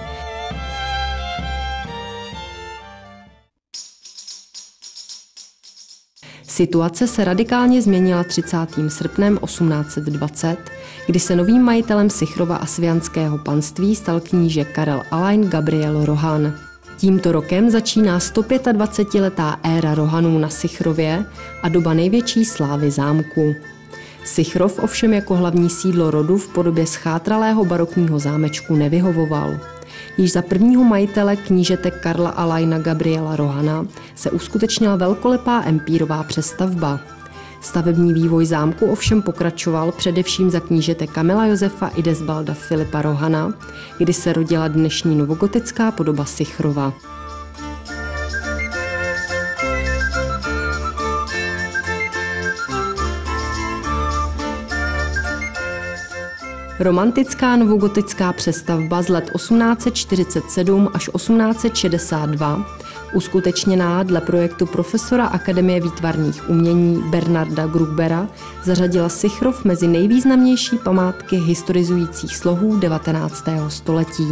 Situace se radikálně změnila třicátým srpnem osmnáct set dvacet, kdy se novým majitelem Sichrova a svijanského panství stal kníže Karel Alain Gabriel Rohan. Tímto rokem začíná sto dvacetipětiletá éra Rohanů na Sichrově a doba největší slávy zámku. Sichrov ovšem jako hlavní sídlo rodu v podobě schátralého barokního zámečku nevyhovoval. Již za prvního majitele knížete Karla Alaina Gabriela Rohana se uskutečnila velkolepá empírová přestavba. Stavební vývoj zámku ovšem pokračoval především za knížete Kamila Josefa Idesbalda Filipa Rohana, kdy se rodila dnešní novogotická podoba Sichrova. Romantická novogotická přestavba z let osmnáct set čtyřicet sedm až osmnáct set šedesát dva, uskutečněná dle projektu profesora Akademie výtvarných umění Bernarda Grugbera, zařadila Sichrov mezi nejvýznamnější památky historizujících slohů devatenáctého století.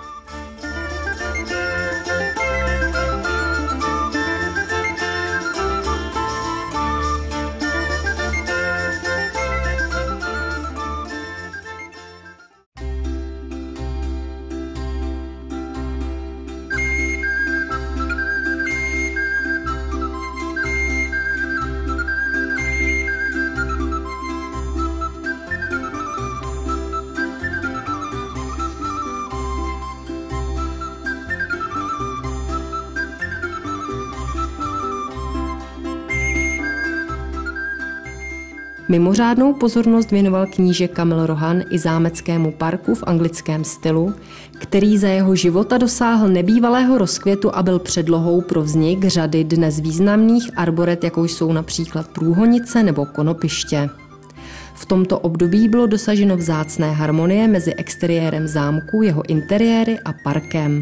Mimořádnou pozornost věnoval kníže Kamil Rohan i zámeckému parku v anglickém stylu, který za jeho života dosáhl nebývalého rozkvětu a byl předlohou pro vznik řady dnes významných arboret, jako jsou například průhonice nebo konopiště. V tomto období bylo dosaženo vzácné harmonie mezi exteriérem zámku, jeho interiéry a parkem.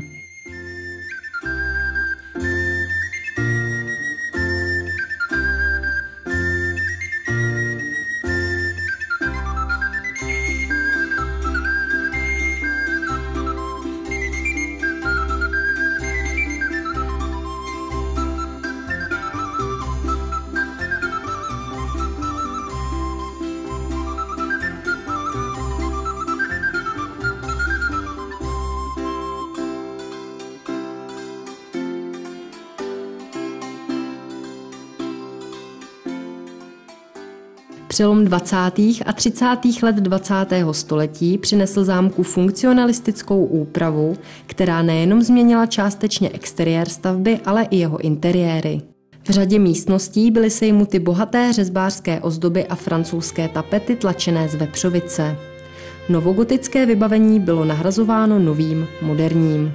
Přelom dvacátých a třicátých let dvacátého století přinesl zámku funkcionalistickou úpravu, která nejenom změnila částečně exteriér stavby, ale i jeho interiéry. V řadě místností byly sejmuty bohaté řezbářské ozdoby a francouzské tapety tlačené z vepřovice. Novogotické vybavení bylo nahrazováno novým, moderním.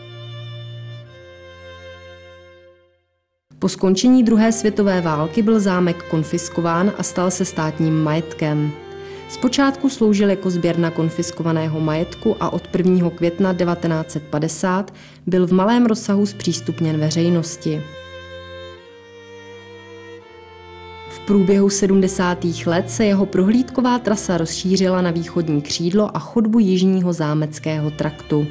Po skončení druhé světové války byl zámek konfiskován a stal se státním majetkem. Zpočátku sloužil jako sběrna konfiskovaného majetku a od prvního května devatenáct set padesát byl v malém rozsahu zpřístupněn veřejnosti. V průběhu sedmdesátých let se jeho prohlídková trasa rozšířila na východní křídlo a chodbu jižního zámeckého traktu.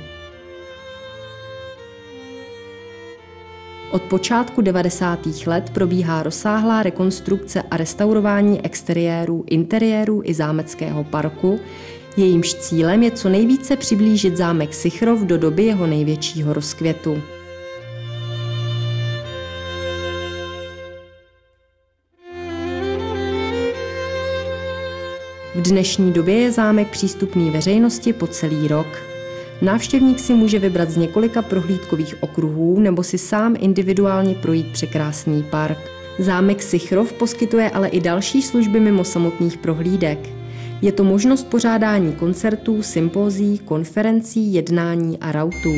Od počátku devadesátých let probíhá rozsáhlá rekonstrukce a restaurování exteriérů, interiérů i zámeckého parku. Jejímž cílem je co nejvíce přiblížit zámek Sychrov do doby jeho největšího rozkvětu. V dnešní době je zámek přístupný veřejnosti po celý rok. Návštěvník si může vybrat z několika prohlídkových okruhů nebo si sám individuálně projít překrásný park. Zámek Sychrov poskytuje ale i další služby mimo samotných prohlídek. Je to možnost pořádání koncertů, sympózií, konferencí, jednání a rautů.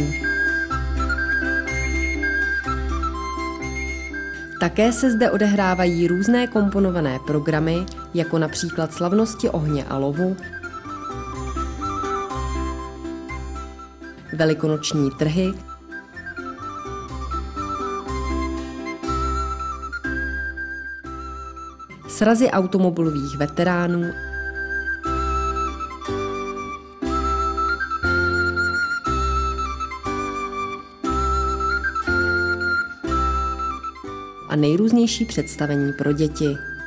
Také se zde odehrávají různé komponované programy, jako například slavnosti ohně a lovu, velikonoční trhy, srazy automobilových veteránů a nejrůznější představení pro děti.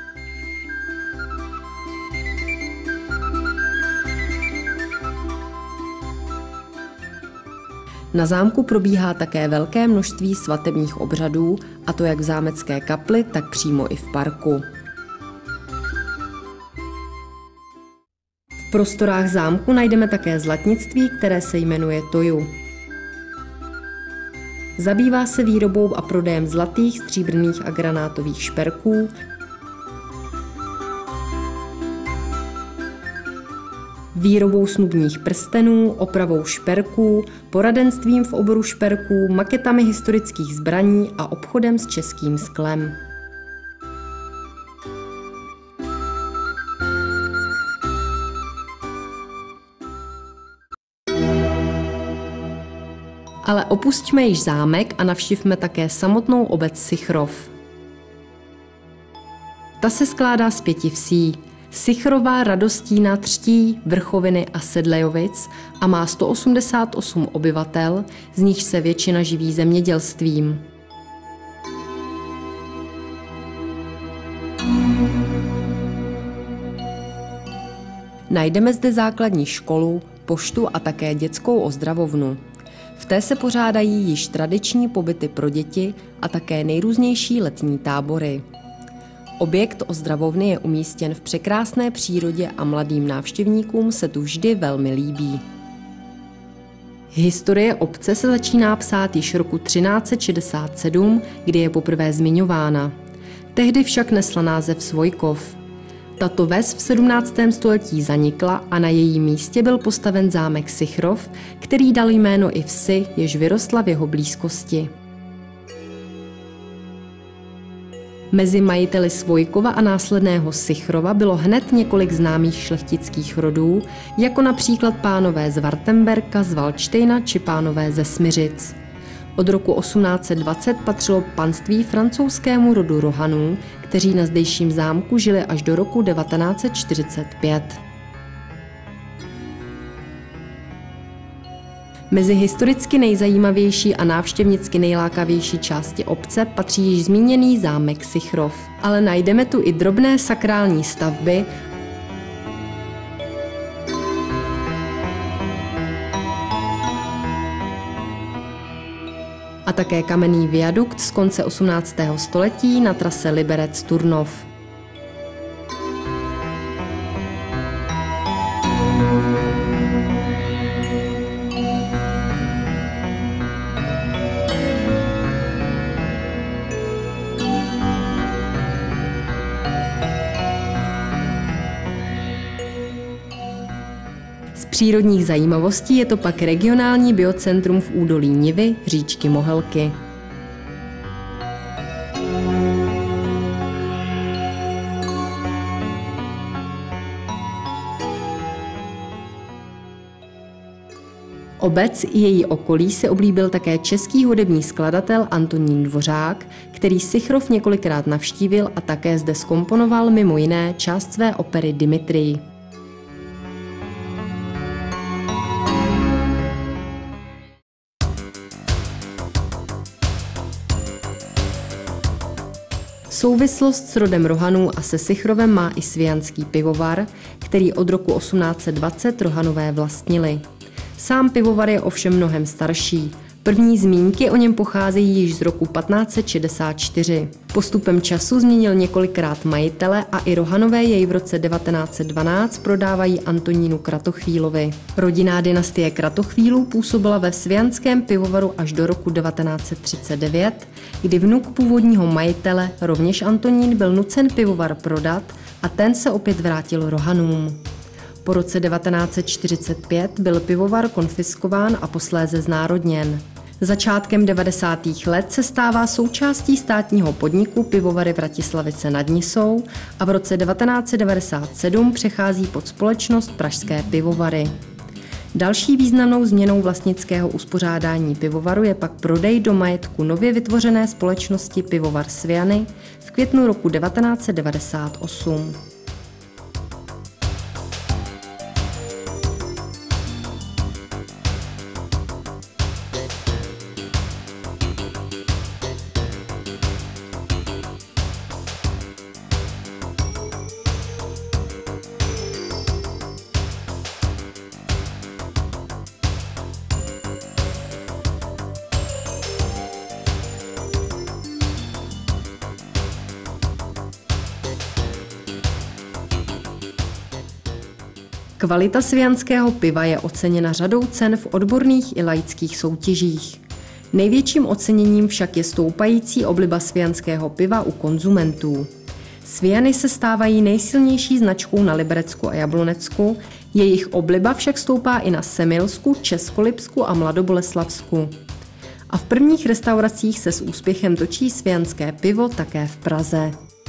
Na zámku probíhá také velké množství svatebních obřadů, a to jak v zámecké kapli, tak přímo i v parku. V prostorách zámku najdeme také zlatnictví, které se jmenuje Toju. Zabývá se výrobou a prodejem zlatých, stříbrných a granátových šperků, výrobou snubních prstenů, opravou šperků, poradenstvím v oboru šperků, maketami historických zbraní a obchodem s českým sklem. Ale opusťme již zámek a navštivme také samotnou obec Sychrov. Ta se skládá z pěti vsí. Sychrová, Radostína, Třtí, Vrchoviny a Sedlejovic a má sto osmdesát osm obyvatel, z nich se většina živí zemědělstvím. Najdeme zde základní školu, poštu a také dětskou ozdravovnu. V té se pořádají již tradiční pobyty pro děti a také nejrůznější letní tábory. Objekt ozdravovny je umístěn v překrásné přírodě a mladým návštěvníkům se tu vždy velmi líbí. Historie obce se začíná psát již roku třináct set šedesát sedm, kdy je poprvé zmiňována. Tehdy však nesla název Svojkov. Tato ves v sedmnáctém století zanikla a na jejím místě byl postaven zámek Sychrov, který dal jméno i vsi, jež vyrostla v jeho blízkosti. Mezi majiteli Svojkova a následného Sychrova bylo hned několik známých šlechtických rodů, jako například pánové z Vartemberka, z Valdštejna či pánové ze Smiřic. Od roku osmnáct set dvacet patřilo panství francouzskému rodu Rohanů, kteří na zdejším zámku žili až do roku devatenáct set čtyřicet pět. Mezi historicky nejzajímavější a návštěvnicky nejlákavější části obce patří již zmíněný zámek Sychrov. Ale najdeme tu i drobné sakrální stavby a také kamenný viadukt z konce osmnáctého století na trase Liberec-Turnov. Z přírodních zajímavostí je to pak regionální biocentrum v údolí Nivy, říčky Mohelky. Obec i její okolí se oblíbil také český hudební skladatel Antonín Dvořák, který Sychrov několikrát navštívil a také zde zkomponoval mimo jiné část své opery Dimitrii. Souvislost s rodem Rohanů a se Sychrovem má i Svijanský pivovar, který od roku osmnáct set dvacet Rohanové vlastnili. Sám pivovar je ovšem mnohem starší. První zmínky o něm pocházejí již z roku patnáct set šedesát čtyři. Postupem času změnil několikrát majitele a i Rohanové jej v roce devatenáct set dvanáct prodávají Antonínu Kratochvílovi. Rodinná dynastie Kratochvílů působila ve Svijanském pivovaru až do roku devatenáct set třicet devět, kdy vnuk původního majitele, rovněž Antonín, byl nucen pivovar prodat a ten se opět vrátil Rohanům. Po roce devatenáct set čtyřicet pět byl pivovar konfiskován a posléze znárodněn. Začátkem devadesátých let se stává součástí státního podniku Pivovary Vratislavice nad Nisou a v roce devatenáct set devadesát sedm přechází pod společnost Pražské pivovary. Další významnou změnou vlastnického uspořádání pivovaru je pak prodej do majetku nově vytvořené společnosti Pivovar Sviany v květnu roku devatenáct set devadesát osm. Kvalita svijanského piva je oceněna řadou cen v odborných i laických soutěžích. Největším oceněním však je stoupající obliba svijanského piva u konzumentů. Svijany se stávají nejsilnější značkou na Liberecku a Jablonecku, jejich obliba však stoupá i na Semilsku, Českolipsku a Mladoboleslavsku. A v prvních restauracích se s úspěchem točí svijanské pivo také v Praze.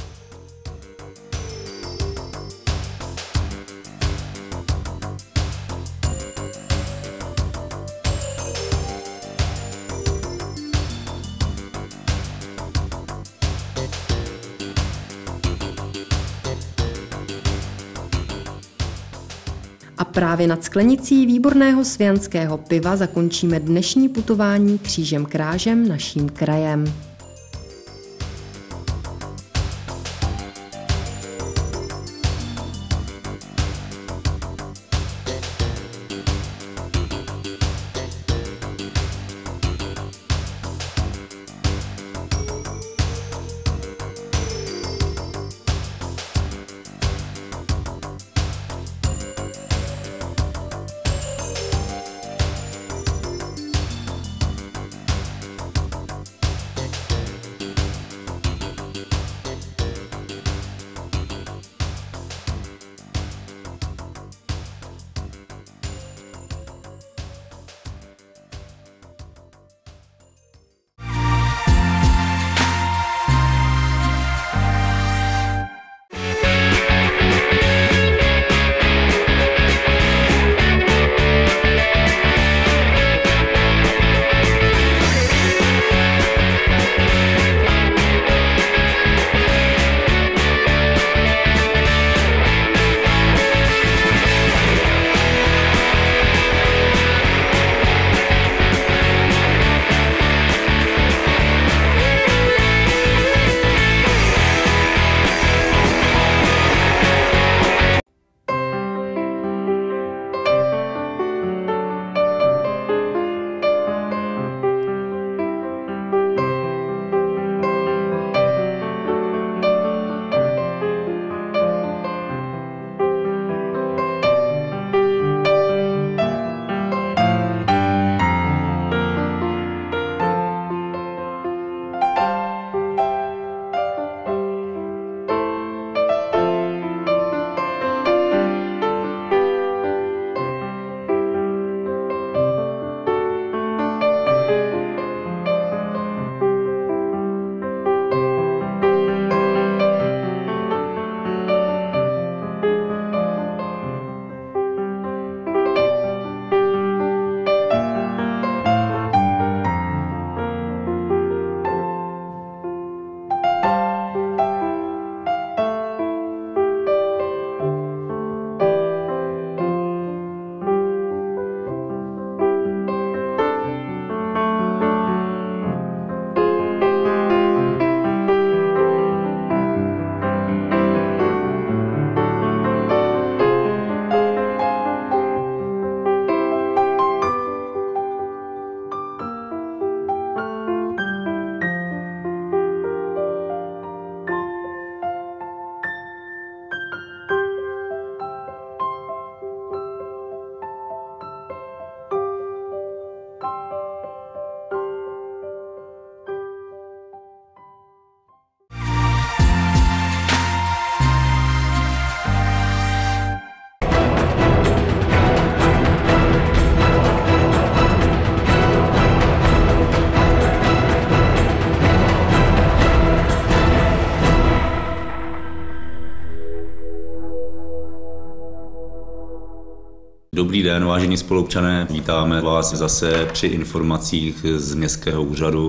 A právě nad sklenicí výborného svijanského piva zakončíme dnešní putování křížem krážem naším krajem. Dobrý den, vážení spoluobčané, vítáme vás zase při informacích z Městského úřadu.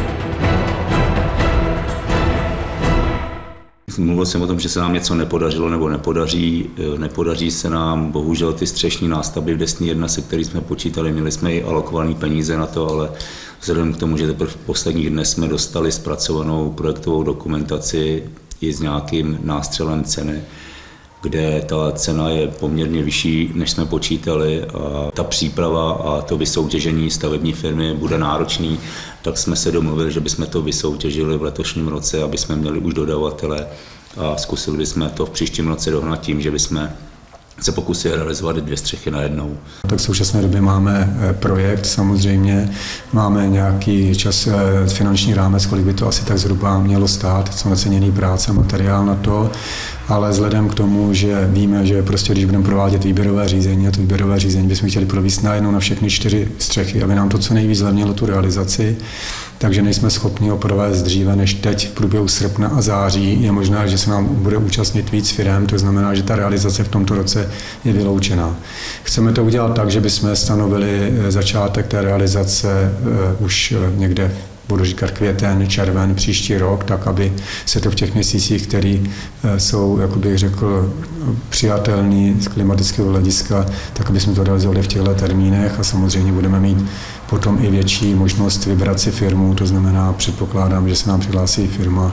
Mluvil jsem o tom, že se nám něco nepodařilo nebo nepodaří. Nepodaří se nám bohužel ty střešní nástavby v Desný jedna, se kterými jsme počítali. Měli jsme i alokované peníze na to, ale vzhledem k tomu, že teprve v posledních dnech jsme dostali zpracovanou projektovou dokumentaci i s nějakým nástřelem ceny, kde ta cena je poměrně vyšší, než jsme počítali, a ta příprava a to vysoutěžení stavební firmy bude náročný, tak jsme se domluvili, že bychom to vysoutěžili v letošním roce, aby jsme měli už dodavatele a zkusili bychom to v příštím roce dohnat tím, že bychom se pokusili realizovat dvě střechy najednou. Tak v současné době máme projekt, samozřejmě máme nějaký čas, finanční rámec, kolik by to asi tak zhruba mělo stát, co naceněný práce, materiál na to, ale vzhledem k tomu, že víme, že prostě když budeme provádět výběrové řízení, a to výběrové řízení bychom chtěli provést najednou na všechny čtyři střechy, aby nám to co nejvíc zlevnilo tu realizaci, takže nejsme schopni ho provést dříve než teď v průběhu srpna a září. Je možné, že se nám bude účastnit víc firem, to znamená, že ta realizace v tomto roce je vyloučená. Chceme to udělat tak, že bychom stanovili začátek té realizace už někde, budu říkat květen, červen, příští rok, tak aby se to v těch měsících, které jsou, jak bych řekl, přijatelný z klimatického hlediska, tak aby jsme to realizovali v těchto termínech a samozřejmě budeme mít potom i větší možnost vybrat si firmu, to znamená, předpokládám, že se nám přihlásí firma,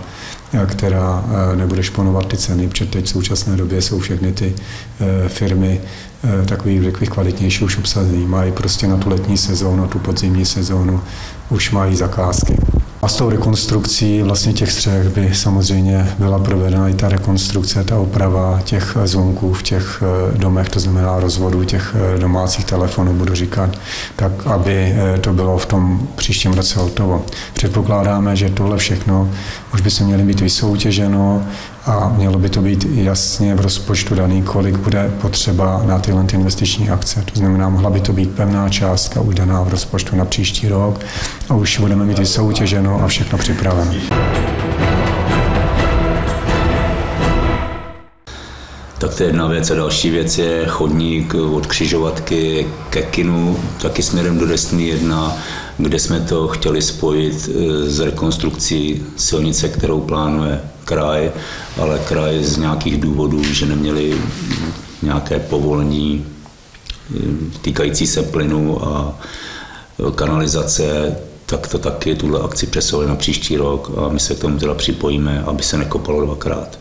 která nebude šponovat ty ceny, protože teď v současné době jsou všechny ty firmy takový takových kvalitnější už obsazený. Mají prostě na tu letní sezónu, tu podzimní sezónu, už mají zakázky. A s tou rekonstrukcí vlastně těch střech by samozřejmě byla provedena i ta rekonstrukce, ta oprava těch zvonků v těch domech, to znamená rozvodu těch domácích telefonů, budu říkat, tak aby to bylo v tom příštím roce hotovo. Předpokládáme, že tohle všechno už by se měly být vysoutěženo a mělo by to být jasně v rozpočtu daný, kolik bude potřeba na tyhle investiční akce. To znamená, mohla by to být pevná částka už daná v rozpočtu na příští rok a už budeme mít vysoutěženo a všechno připraveno. Tak to je jedna věc a další věc je chodník od křižovatky ke kinu, taky směrem do Desný jedna, kde jsme to chtěli spojit s rekonstrukcí silnice, kterou plánuje kraj, ale kraj z nějakých důvodů, že neměli nějaké povolení týkající se plynu a kanalizace, tak to taky tuhle akci přesouvali na příští rok a my se k tomu teda připojíme, aby se nekopalo dvakrát.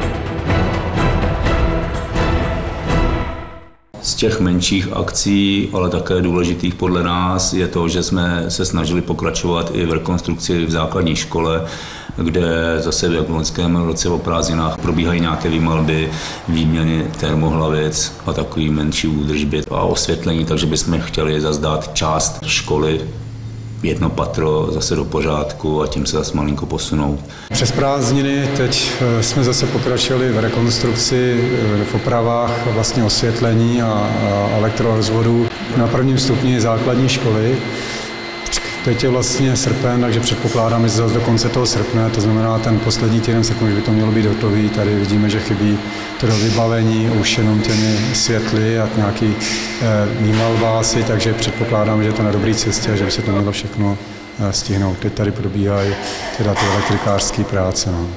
Z těch menších akcí, ale také důležitých podle nás, je to, že jsme se snažili pokračovat i v rekonstrukci v základní škole, kde zase v loňském roce o prázdninách probíhají nějaké výmalby, výměny termohlavic a takový menší údržby a osvětlení, takže bychom chtěli zazdát část školy, jedno patro zase do pořádku a tím se zase malinko posunout. Přes prázdniny teď jsme zase pokračovali v rekonstrukci, v opravách vlastně osvětlení a elektrorozvodů na prvním stupni základní školy. Teď je vlastně srpen, takže předpokládáme, že zase do konce toho srpna, to znamená ten poslední týden srpna, by to mělo být hotový. Tady vidíme, že chybí to vybavení už jenom těmi světly a nějaký eh, výmalba asi, takže předpokládáme, že je to na dobré cestě a že by se to mělo všechno eh, stihnout. Teď tady probíhají teda ty elektrikářské práce. No.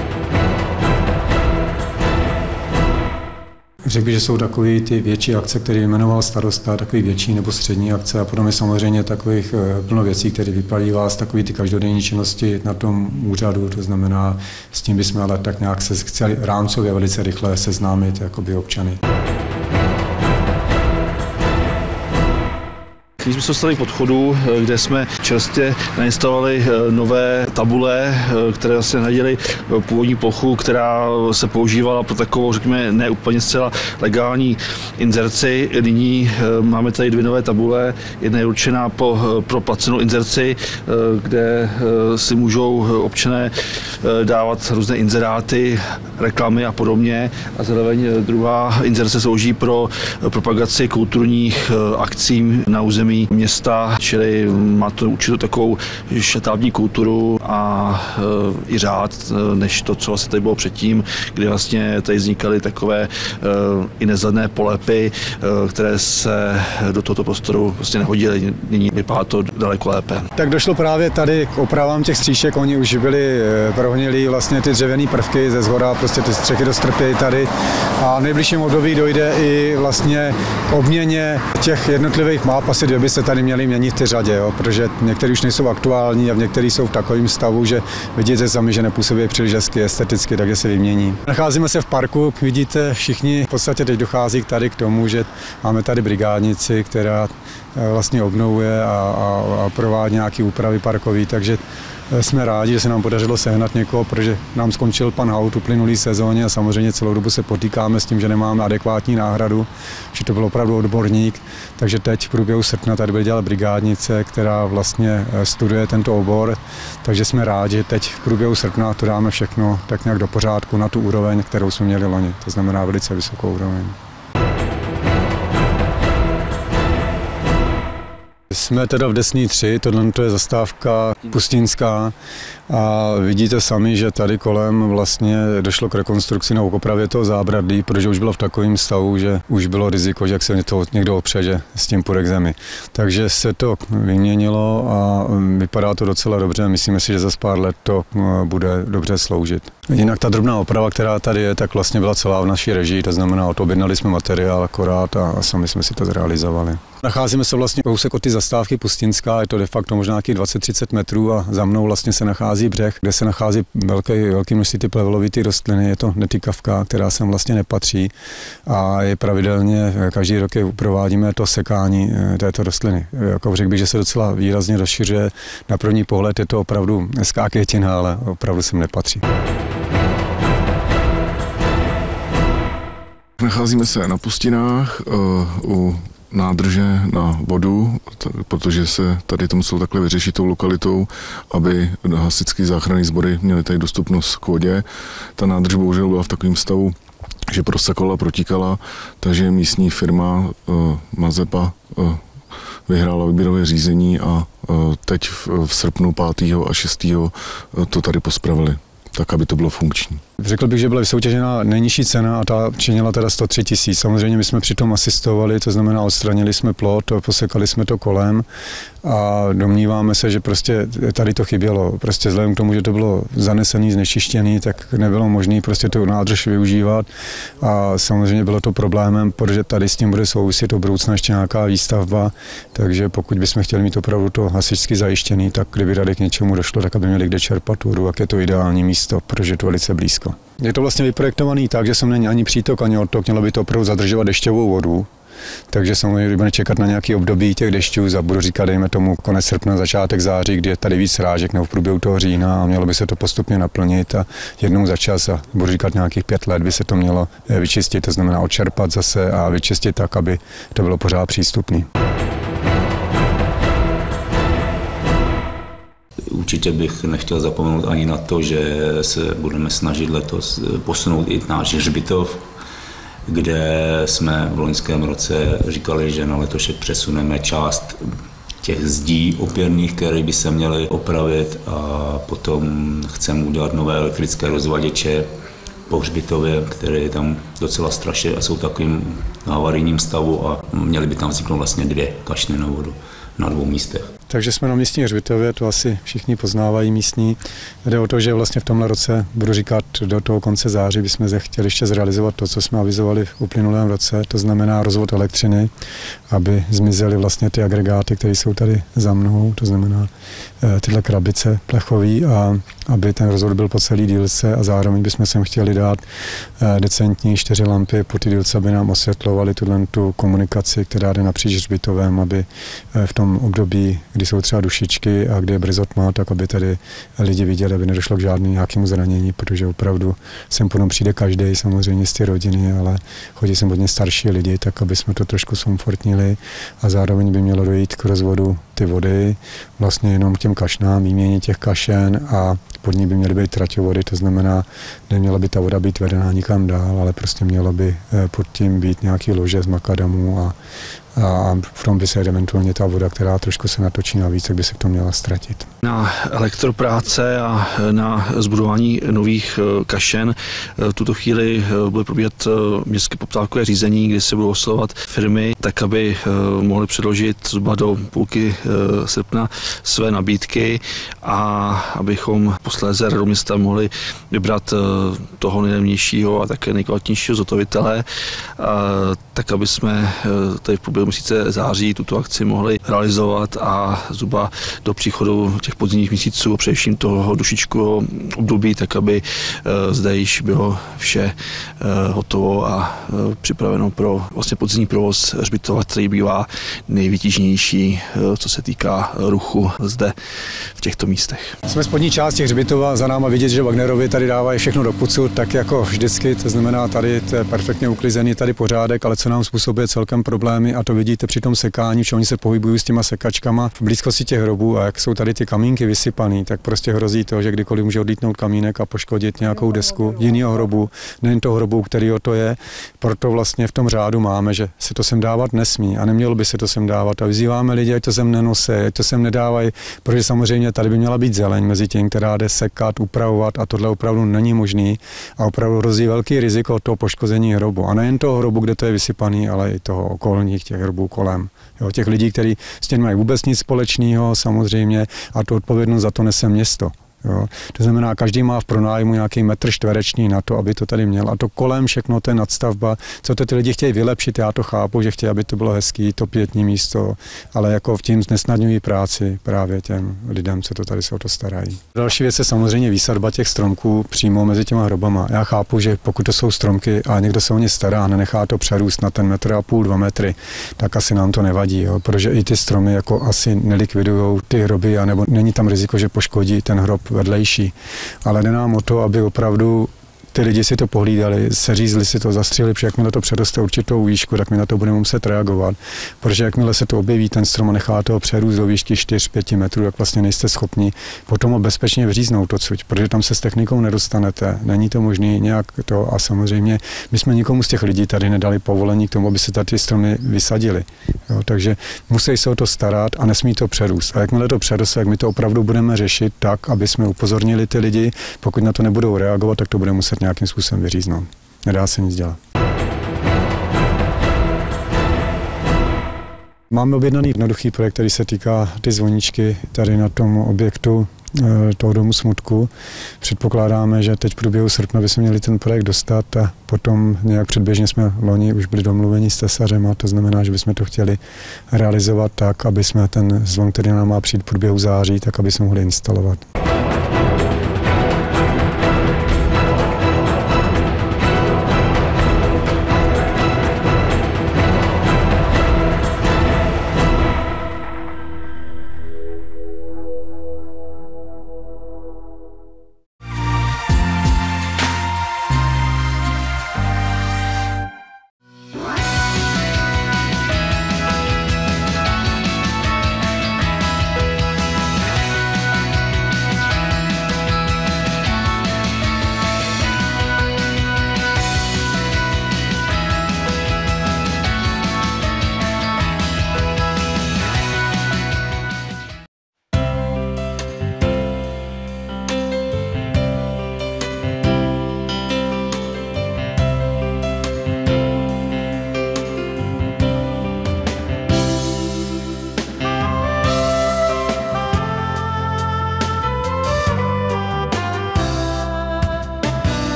Řekl bych, že jsou takové ty větší akce, které jmenoval starosta, takový větší nebo střední akce a potom je samozřejmě takových plno věcí, které vyplývá z takové ty každodenní činnosti na tom úřadu, to znamená, s tím bychom ale tak nějak se chceli rámcově velice rychle seznámit jakoby občany. Když jsme se dostali k podchodu, kde jsme čerstvě nainstalovali nové tabule, které vlastně nadělily původní plochu, která se používala pro takovou, řekněme, ne úplně zcela legální inzerci. Nyní máme tady dvě nové tabule. Jedna je určená po, pro placenou inzerci, kde si můžou občané dávat různé inzeráty, reklamy a podobně. A zároveň druhá inzerce slouží pro propagaci kulturních akcí na území města, čili má to určitou takovou šetábní kulturu a e, i řád, než to, co vlastně tady bylo předtím, kdy vlastně tady vznikaly takové e, i nezelené polepy, e, které se do tohoto prostoru prostě nehodily. Nyní vypadá to daleko lépe. Tak došlo právě tady k opravám těch stříšek, oni už byli prohnilí vlastně ty dřevěné prvky ze zhora, prostě ty střechy dostrpějí tady a v nejbližším období dojde i vlastně k obměně těch jednotlivých map, asi dvě by se tady měly měnit ty řadě, jo, protože některé už nejsou aktuální a v některých jsou v takovém stavu, že vidíte sami, že nepůsobí příliš hezky, esteticky, takže se vymění. Nacházíme se v parku, vidíte všichni, v podstatě teď dochází tady k tomu, že máme tady brigádnici, která vlastně obnovuje a, a, a provádí nějaké úpravy parkové, takže jsme rádi, že se nám podařilo sehnat někoho, protože nám skončil pan Haut v uplynulý sezóně a samozřejmě celou dobu se potýkáme s tím, že nemáme adekvátní náhradu, že to byl opravdu odborník, takže teď v průběhu srpna tady bude dělat brigádnice, která vlastně studuje tento obor, takže jsme rádi, že teď v průběhu srpna to dáme všechno tak nějak do pořádku na tu úroveň, kterou jsme měli loni, to znamená velice vysokou úroveň. Jsme teda v Desní tři, tohle je zastávka Pustínská a vidíte sami, že tady kolem vlastně došlo k rekonstrukci nebo k opravě toho zábradlí, protože už bylo v takovém stavu, že už bylo riziko, že jak se to někdo opře, s tím půjde k zemi. Takže se to vyměnilo a vypadá to docela dobře, myslíme si, že za pár let to bude dobře sloužit. Jinak ta drobná oprava, která tady je, tak vlastně byla celá v naší režii, to znamená, objednali jsme materiál akorát a, a sami jsme si to zrealizovali. Nacházíme se vlastně kousek od ty zastávky Pustinská, je to de facto možná nějakých dvacet třicet metrů a za mnou vlastně se nachází břeh, kde se nachází velké, velké množství ty plevelovité rostliny, je to netykavka, která sem vlastně nepatří a je pravidelně, každý rok je provádíme to sekání této rostliny. Jako řekl bych, že se docela výrazně rozšiřuje, na první pohled je to opravdu hezká květina, ale opravdu sem nepatří. Nacházíme se na Pustinách uh, u nádrže na vodu, protože se tady to muselo takhle vyřešit tou lokalitou, aby hasičský záchranný sbory měly tady dostupnost k vodě. Ta nádrž bohužel byla v takovém stavu, že prosakala, protíkala, takže místní firma uh, Mazepa uh, vyhrála výběrové řízení a uh, teď v, v srpnu pátého a šestého uh, to tady pospravili, tak aby to bylo funkční. Řekl bych, že byla vysoutěžena nejnižší cena a ta činila teda sto tři tisíc. Samozřejmě my jsme přitom asistovali, to znamená odstranili jsme plot, posekali jsme to kolem a domníváme se, že prostě tady to chybělo. Prostě vzhledem k tomu, že to bylo zanesený, znečištěný, tak nebylo možné prostě tu nádrž využívat a samozřejmě bylo to problémem, protože tady s tím bude souviset do budoucna ještě nějaká výstavba, takže pokud bychom chtěli mít opravdu to hasičsky zajištěný, tak kdyby tady k něčemu došlo, tak aby měli kde čerpat vodu, jak je to ideální místo, protože je to velice blízko. Je to vlastně vyprojektovaný tak, že sem není ani přítok, ani odtok, mělo by to opravdu zadržovat dešťovou vodu. Takže samozřejmě budeme čekat na nějaký období těch dešťů, za budu říkat, dejme tomu konec srpna, začátek září, kdy je tady víc srážek nebo v průběhu toho října a mělo by se to postupně naplnit a jednou za čas a budu říkat nějakých pět let by se to mělo vyčistit, to znamená odčerpat zase a vyčistit tak, aby to bylo pořád přístupné. Určitě bych nechtěl zapomenout ani na to, že se budeme snažit letos posunout i náš hřbitov, kde jsme v loňském roce říkali, že na letošek přesuneme část těch zdí opěrných, které by se měly opravit a potom chceme udělat nové elektrické rozvaděče po hřbitově, které je tam docela strašné a jsou takovým havarijním stavu a měly by tam vzniknout vlastně dvě kašny na vodu na dvou místech. Takže jsme na místní hřbitově, to asi všichni poznávají místní. Jde o to, že vlastně v tomhle roce, budu říkat do toho konce září, bychom se chtěli ještě zrealizovat to, co jsme avizovali v uplynulém roce, to znamená rozvod elektřiny, aby zmizely vlastně ty agregáty, které jsou tady za mnou, to znamená tyhle krabice plechový a aby ten rozvod byl po celý dílce a zároveň bychom sem chtěli dát decentní čtyři lampy po ty dílce, aby nám osvětlovaly tu komunikaci, která jde napříč hřbitovem, aby v tom období, kdy jsou třeba dušičky a kdy je brzo tma, tak aby tady lidi viděli, aby nedošlo k žádnému nějakému zranění, protože opravdu sem potom přijde každý, samozřejmě z té rodiny, ale chodí sem hodně starší lidi, tak aby jsme to trošku zkomfortnili a zároveň by mělo dojít k rozvodu ty vody vlastně jenom k těm kašnám, výměně těch kašen a pod ní by měly být traťovody, to znamená, neměla by ta voda být vedená nikam dál, ale prostě mělo by pod tím být nějaký lože z makadamu a, a v tom by se eventuálně ta voda, která trošku se natočí navíc, tak by se v tom měla ztratit. Na elektropráce a na zbudování nových kašen v tuto chvíli bude probíhat městské poptávkové řízení, kdy se budou oslovovat firmy, tak aby mohly předložit zhruba do půlky srpna své nabídky a abychom posléze radou města mohli vybrat toho nejlevnějšího a také nejkvalitnějšího zhotovitele, tak aby jsme tady v průběhu měsíce září tuto akci mohli realizovat a zhruba do příchodu těch podzimních měsíců, především toho dušičkového období, tak aby zde již bylo vše hotovo a připraveno pro vlastně podzimní provoz hřbitova, který bývá nejvytíženější, co se týká ruchu zde v těchto místech. Jsme spodní části hřbitova, za náma vidět, že Wagnerovi tady dávají všechno do pucu, tak jako vždycky, to znamená tady to je perfektně uklizený, tady pořádek, ale co nám způsobuje celkem problémy a to vidíte při tom sekání, že oni se pohybují s těma sekačkama v blízkosti těch hrobů a jak jsou tady ty kamínky vysypaný, tak prostě hrozí to, že kdykoliv může odlítnout kamínek a poškodit nějakou desku jiného hrobu, nejen toho hrobu, kterýho to je. Proto vlastně v tom řádu máme, že se to sem dávat nesmí a nemělo by se to sem dávat a vyzýváme lidi, ať to sem nenosí, ať to sem nedávají, protože samozřejmě tady by měla být zeleň mezi tím, která jde sekat, upravovat a tohle opravdu není možný a opravdu hrozí velký riziko toho poškození hrobu. A nejen toho hrobu, kde to je vysypaný, ale i toho okolních těch hrobů kolem. Jo, těch lidí, kteří s tím mají vůbec nic společného samozřejmě a tu odpovědnost za to nese město. Jo. To znamená, každý má v pronájmu nějaký metr čtvereční na to, aby to tady měl. A to kolem všechno, to je nadstavba. Co to ty lidi chtějí vylepšit, já to chápu, že chtějí, aby to bylo hezký, to pětní místo, ale jako v tím nesnadňují práci právě těm lidem, co to tady se o to starají. Další věc je samozřejmě výsadba těch stromků přímo mezi těma hrobama. Já chápu, že pokud to jsou stromky a někdo se o ně stará a nenechá to přerůst na ten metr a půl, dva metry, tak asi nám to nevadí, jo, protože i ty stromy jako asi nelikvidujou ty hroby, anebo není tam riziko, že poškodí ten hrob vedlejší. Ale jde nám o to, aby opravdu ty lidi si to pohlídali, seřízli si to, zastřihli, protože jakmile to předoste určitou výšku, tak my na to budeme muset reagovat. Protože jakmile se to objeví ten strom a nechá toho přerůst do výšky čtyři pět metrů, tak vlastně nejste schopni potom ho bezpečně vyříznout odsud, protože tam se s technikou nedostanete. Není to možné nějak to a samozřejmě my jsme nikomu z těch lidí tady nedali povolení k tomu, aby se tady ty stromy vysadili. Jo, takže musí se o to starat a nesmí to přerůst. A jakmile to přeroste, jak my to opravdu budeme řešit tak, aby jsme upozornili ty lidi, pokud na to nebudou reagovat, tak to bude muset nějakým způsobem vyříznout. Nedá se nic dělat. Máme objednaný jednoduchý projekt, který se týká ty zvoničky tady na tom objektu toho domu smutku. Předpokládáme, že teď v průběhu srpna by se měli ten projekt dostat a potom nějak předběžně jsme loni už byli domluveni s tesařem a to znamená, že bychom to chtěli realizovat tak, aby jsme ten zvon, který nám má přijít v průběhu září, tak aby jsme mohli instalovat.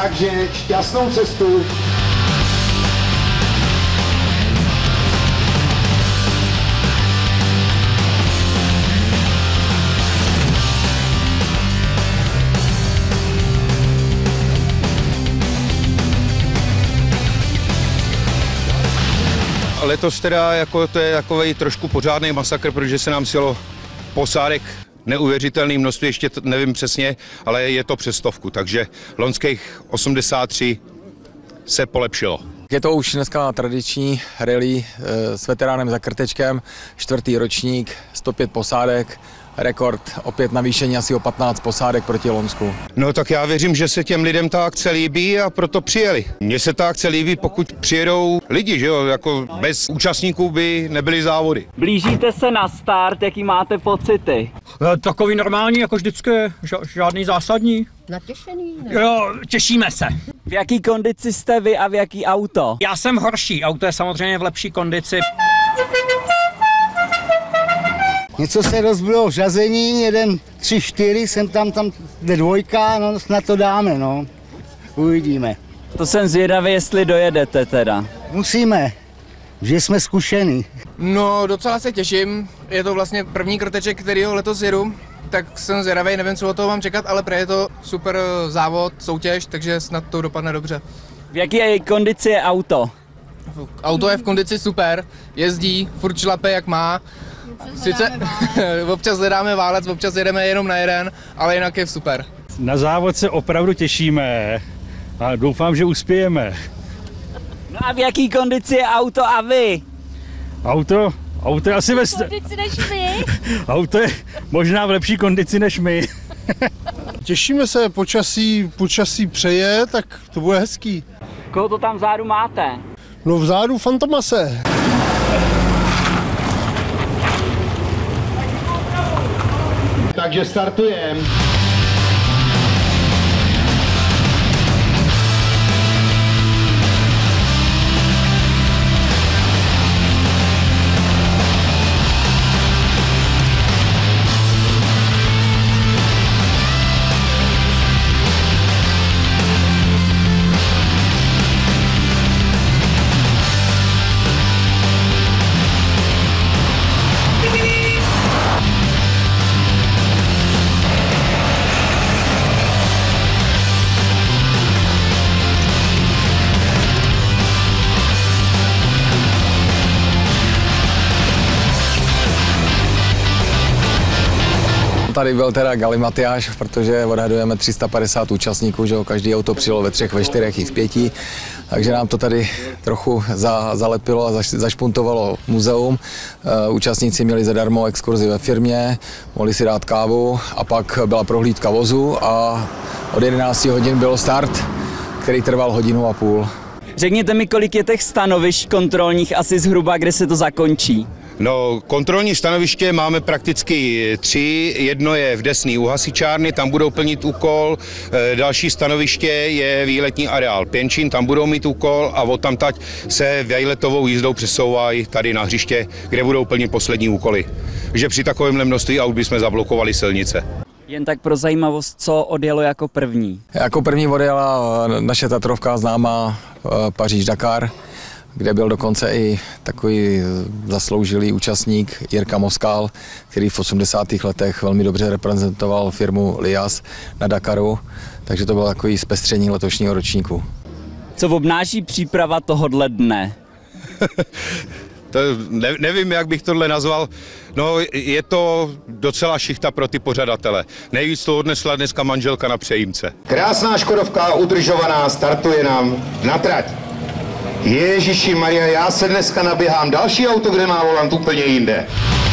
Takže šťastnou cestu. Letos teda jako to je takovej trošku pořádný masakr, protože se nám sjelo posádek neuvěřitelné množství, ještě to nevím přesně, ale je to přes stovku, takže loňských osmdesát tři se polepšilo. Je to už dneska tradiční rally s veteránem za krtečkem, čtvrtý ročník, sto pět posádek, rekord, opět navýšení asi o patnáct posádek proti Lonsku. No tak já věřím, že se těm lidem ta akce líbí a proto přijeli. Mně se ta akce líbí, pokud přijedou lidi, že jo, jako bez účastníků by nebyly závody. Blížíte se na start, jaký máte pocity? Takový normální, jako vždycky, žádný zásadní. Natěšený? Ne? Jo, těšíme se. V jaký kondici jste vy a v jaký auto? Já jsem horší, auto je samozřejmě v lepší kondici. Něco se rozbilo v řazení, jeden, tři, čtyři, jsem tam, tam jde dvojka, no snad to dáme, no. Uvidíme. To jsem zvědavý, jestli dojedete teda. Musíme, že jsme zkušení. No, docela se těším, je to vlastně první krteček, kterýho letos jedu, tak jsem zvědavý, nevím, co od toho mám čekat, ale prý je to super závod, soutěž, takže snad to dopadne dobře. V jaké kondici je auto? Auto je v kondici super, jezdí, furt šlape jak má. Sice občas hledáme válec, občas jedeme jenom na jeden, ale jinak je super. Na závod se opravdu těšíme a doufám, že uspějeme. No a v jaký kondici je auto a vy? Auto? Auto je asi ve... kondici než my? Auto je možná v lepší kondici než my. Těšíme se, počasí, počasí přeje, tak to bude hezký. Koho to tam vzadu máte? No vzadu Fantomase. Takže startujeme. Tady byl teda galimatiáš, protože odhadujeme tři sta padesát účastníků, že jo, každý auto přijelo ve třech, ve čtyřech i v pěti, takže nám to tady trochu za, zalepilo a zaš, zašpuntovalo muzeum. E, účastníci měli zadarmo exkurzi ve firmě, mohli si dát kávu a pak byla prohlídka vozu a od jedenácti hodin byl start, který trval hodinu a půl. Řekněte mi, kolik je těch stanovišť kontrolních asi zhruba, kde se to zakončí? No, kontrolní stanoviště máme prakticky tři. Jedno je v Desný u hasičárny, tam budou plnit úkol. Další stanoviště je výletní areál Pěnčín, tam budou mít úkol a odtamtať se výletovou jízdou přesouvají tady na hřiště, kde budou plnit poslední úkoly. Takže při takovémhle množství aut bychom zablokovali silnice. Jen tak pro zajímavost, co odjelo jako první? Jako první odjela naše Tatrovka známá Paříž-Dakar, kde byl dokonce i takový zasloužilý účastník Jirka Moskál, který v osmdesátých letech velmi dobře reprezentoval firmu Lias na Dakaru, takže to bylo takový zpestření letošního ročníku. Co obnáší příprava tohodle dne? To ne, nevím, jak bych tohle nazval. No, je to docela šichta pro ty pořadatele. Nejvíc to odnesla dneska manželka na přejímce. Krásná Škodovka, udržovaná, startuje nám na trať. Ježíši Maria, já se dneska naběhám. Další auto, kde má volant úplně jinde.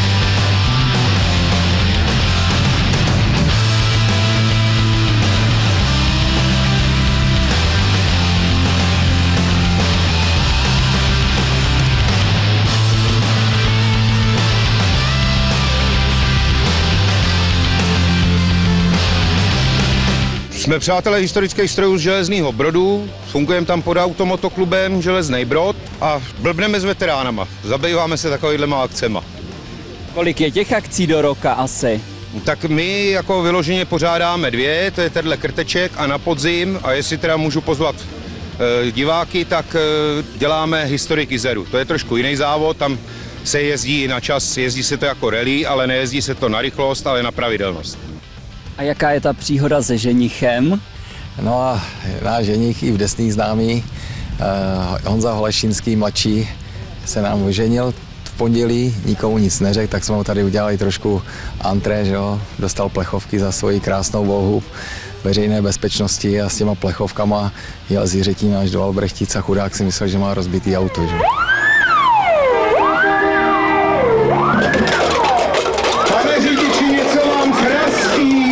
Jsme přátelé historických strojů z Železného Brodu, fungujeme tam pod automotoklubem Železný Brod a blbneme s veteránama. Zabýváme se takovýhlema akcema. Kolik je těch akcí do roka asi? Tak my jako vyloženě pořádáme dvě, to je tenhle krteček a na podzim, a jestli teda můžu pozvat e, diváky, tak e, děláme historik Izeru. To je trošku jiný závod, tam se jezdí na čas, jezdí se to jako rally, ale nejezdí se to na rychlost, ale na pravidelnost. A jaká je ta příhoda se ženichem? No a náš ženich i v Desných známý, eh, Honza Holešinský mladší, se nám oženil v pondělí, nikomu nic neřekl, tak jsme mu tady udělali trošku antré, že jo? Dostal plechovky za svoji krásnou Volhu veřejné bezpečnosti a s těma plechovkama jel s Jiřetím až do Albrechtic a chudák si myslel, že má rozbitý auto. Že? Pane řidiči, něco vám chrastí.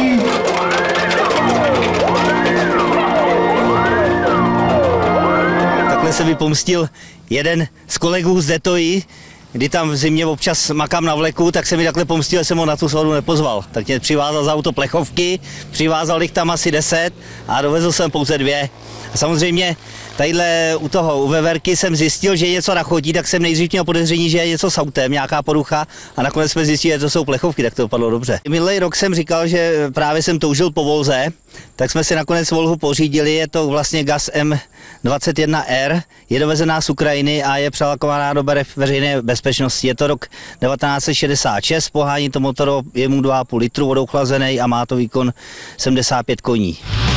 Takhle se mi pomstil jeden z kolegů z Detoji, kdy tam v zimě občas makám na vleku, tak se mi takhle pomstil, že jsem ho na tu svatbu nepozval. Tak mě přivázal za auto plechovky, přivázal jich tam asi deset a dovezl jsem pouze dvě. A samozřejmě tadyhle u toho, u Veverky jsem zjistil, že je něco na chodí, tak jsem nejdřív měl podezření, že je něco s autem, nějaká porucha a nakonec jsme zjistili, že to jsou plechovky, tak to dopadlo dobře. Minulý rok jsem říkal, že právě jsem toužil po Volze, tak jsme si nakonec Volhu pořídili, je to vlastně Gaz M dvacet jedna R, je dovezená z Ukrajiny a je přelakovaná do barev veřejné bezpečnosti. Je to rok devatenáct set šedesát šest, pohání to motoru je mu dva a půl litru, vodou chlazený a má to výkon sedmdesát pět koní.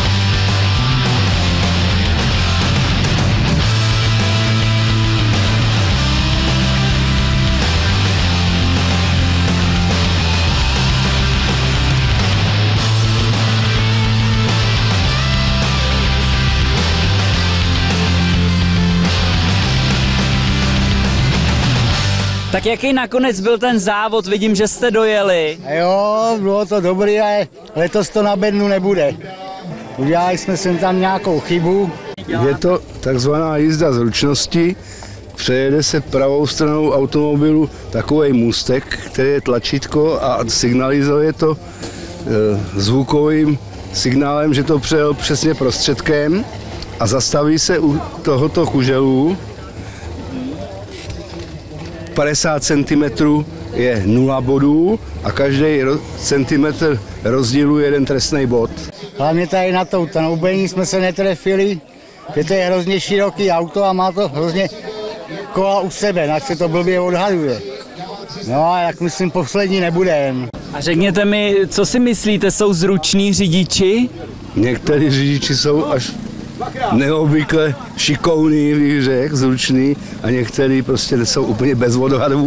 Tak jaký nakonec byl ten závod? Vidím, že jste dojeli. Jo, bylo to dobrý, ale letos to na bednu nebude. Udělali jsme sem tam nějakou chybu. Je to takzvaná jízda zručnosti. Přejede se pravou stranou automobilu takový můstek, který je tlačítko a signalizuje to e, zvukovým signálem, že to přejel přesně prostředkem a zastaví se u tohoto kuželu. padesát centimetrů je nula bodů a každý centimetr rozdílu je jeden trestný bod. Hlavně tady na to tanoubení jsme se netrefili, že to je hrozně široký auto a má to hrozně kola u sebe, tak se to blbě odhaduje. No a jak myslím, poslední nebudem. A řekněte mi, co si myslíte, jsou zruční řidiči? Někteří řidiči jsou až neobvykle šikovný, bych řekl, zručný a některý prostě jsou úplně bez odhadů.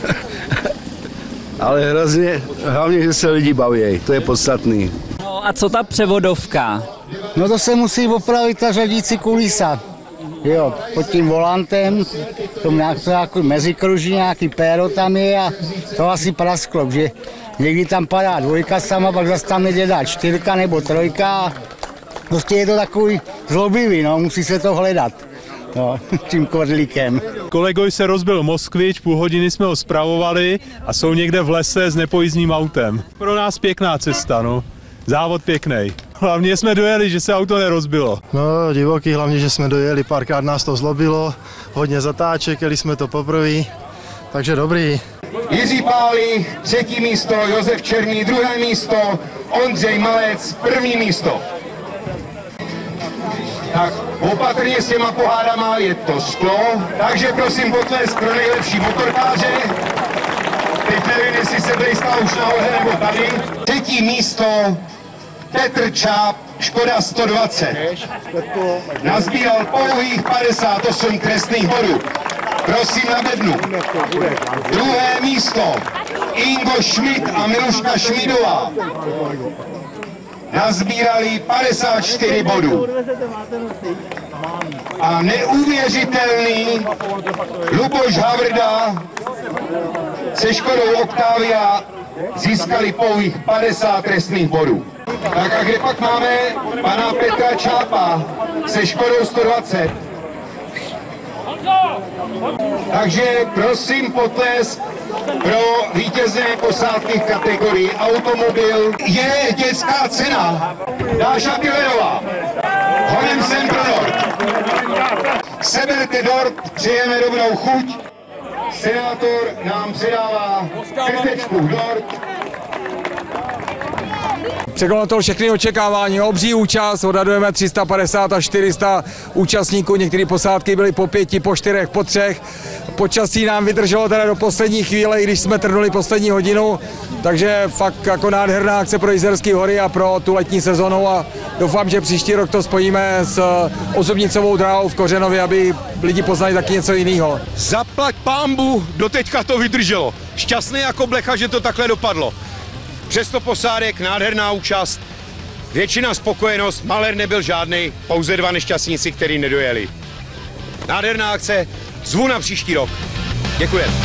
Ale hrozně, hlavně, že se lidi baví, to je podstatný. No a co ta převodovka? No to se musí opravit ta řadící kulisa. Jo, pod tím volantem, tom nějaký mezikruží, nějaký péro tam je a to asi prasklo, že někdy tam padá dvojka sama, pak zase tam nejde dát čtyřka nebo trojka. Prostě je to takový zlobivý, no, musí se to hledat, no, tím kodlíkem. Kolegoj se rozbil Moskvič, půl hodiny jsme ho spravovali a jsou někde v lese s nepojízdným autem. Pro nás pěkná cesta, no, závod pěkný. Hlavně jsme dojeli, že se auto nerozbilo. No, divoký, hlavně, že jsme dojeli, párkrát nás to zlobilo, hodně zatáček, jeli jsme to poprvé, takže dobrý. Jiří Pálí, třetí místo, Josef Černý, druhé místo, Ondřej Malec, první místo. Tak opatrně s těma pohádama, je to sklo, takže prosím potlesk pro nejlepší motorkáře. Teď nevím, jestli se tady stál už nahoře nebo tady. Třetí místo Petr Čáp, Škoda sto dvacet. Nazbíral pouhých padesát osm trestných bodů. Prosím na bednu. Druhé místo Ingo Schmidt a Miluška Šmídová. Nazbírali padesát čtyři bodů. A neuvěřitelný Luboš Havrda se Škodou Octavia získali pouhých padesát trestných bodů. Tak a kde pak máme pana Petra Čápa se Škodou sto dvacet? Takže prosím potlesk pro vítězné posádky v kategorii automobil. Je dětská cena. Dáša Pilerová. Honem sem pro dort. Seberte dort, přejeme dobrou chuť. Senátor nám předává krtečku dort. překonalo to všechny očekávání, obří účast, odhadujeme tři sta padesát až čtyři sta účastníků, některé posádky byly po pěti, po čtyřech, po třech. Počasí nám vydrželo teda do poslední chvíle, i když jsme trhnuli poslední hodinu, takže fakt jako nádherná akce pro Jizerské hory a pro tu letní sezonu a doufám, že příští rok to spojíme s osobnicovou dráhou v Kořenově, aby lidi poznali taky něco jiného. Zaplať pánbu, doteďka to vydrželo. Šťastný jako blecha, že to takhle dopadlo. Přesto posádek, nádherná účast, většina spokojenost, malér nebyl žádný, pouze dva nešťastníci, kteří nedojeli. Nádherná akce, zvu na příští rok. Děkujeme.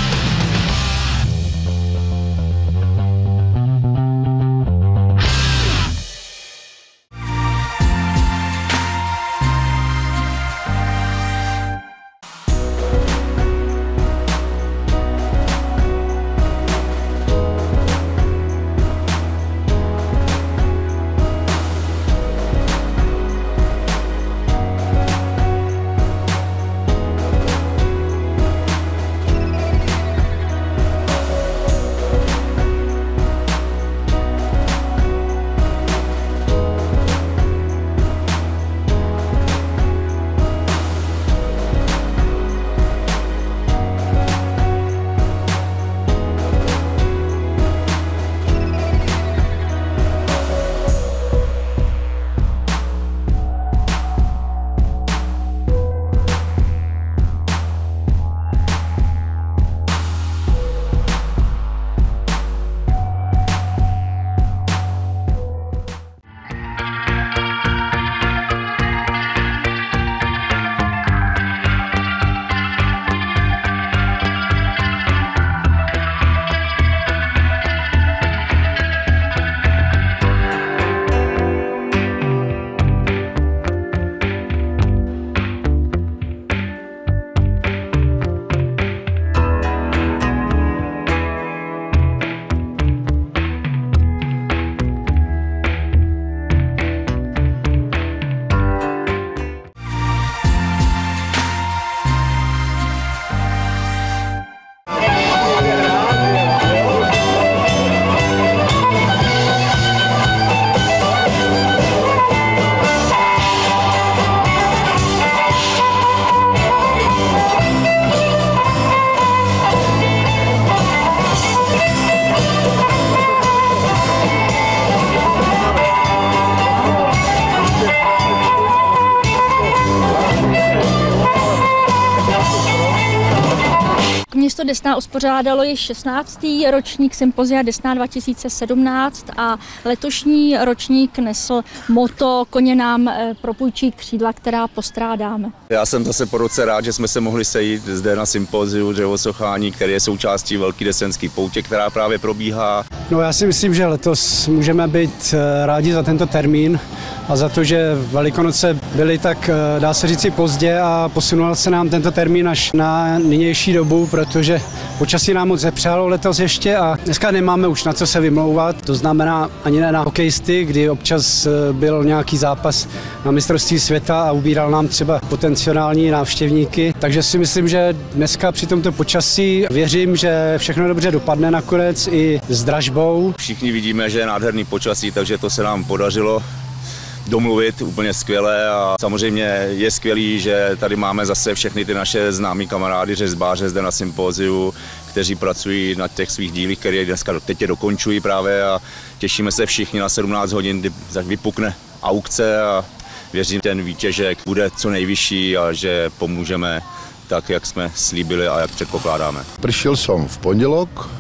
Město Desná uspořádalo již šestnáctý ročník sympozia Desná dva tisíce sedmnáct a letošní ročník nesl motto Koně nám propůjčí křídla, která postrádáme. Já jsem zase po roce rád, že jsme se mohli sejít zde na sympoziu dřevosochání, které je součástí Velké desenské poutě, která právě probíhá. No já si myslím, že letos můžeme být rádi za tento termín a za to, že Velikonoce byly tak, dá se říci, pozdě a posunul se nám tento termín až na nynější dobu, protože počasí nám moc nepřálo letos ještě a dneska nemáme už na co se vymlouvat. To znamená ani ne na hokejisty, kdy občas byl nějaký zápas na mistrovství světa a ubíral nám třeba potenciální návštěvníky. Takže si myslím, že dneska při tomto počasí věřím, že všechno dobře dopadne nakonec i s dražbou. Všichni vidíme, že je nádherný počasí, takže to se nám podařilo domluvit úplně skvěle a samozřejmě je skvělý, že tady máme zase všechny ty naše známí kamarády řezbáře zde na sympóziu, kteří pracují na těch svých dílích, které dneska teď dokončují právě a těšíme se všichni na sedmnáct hodin, kdy vypukne aukce a věřím, že ten výtěžek bude co nejvyšší a že pomůžeme tak, jak jsme slíbili a jak předpokládáme. Prišiel som v pondelok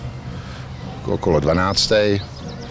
okolo dvanástej,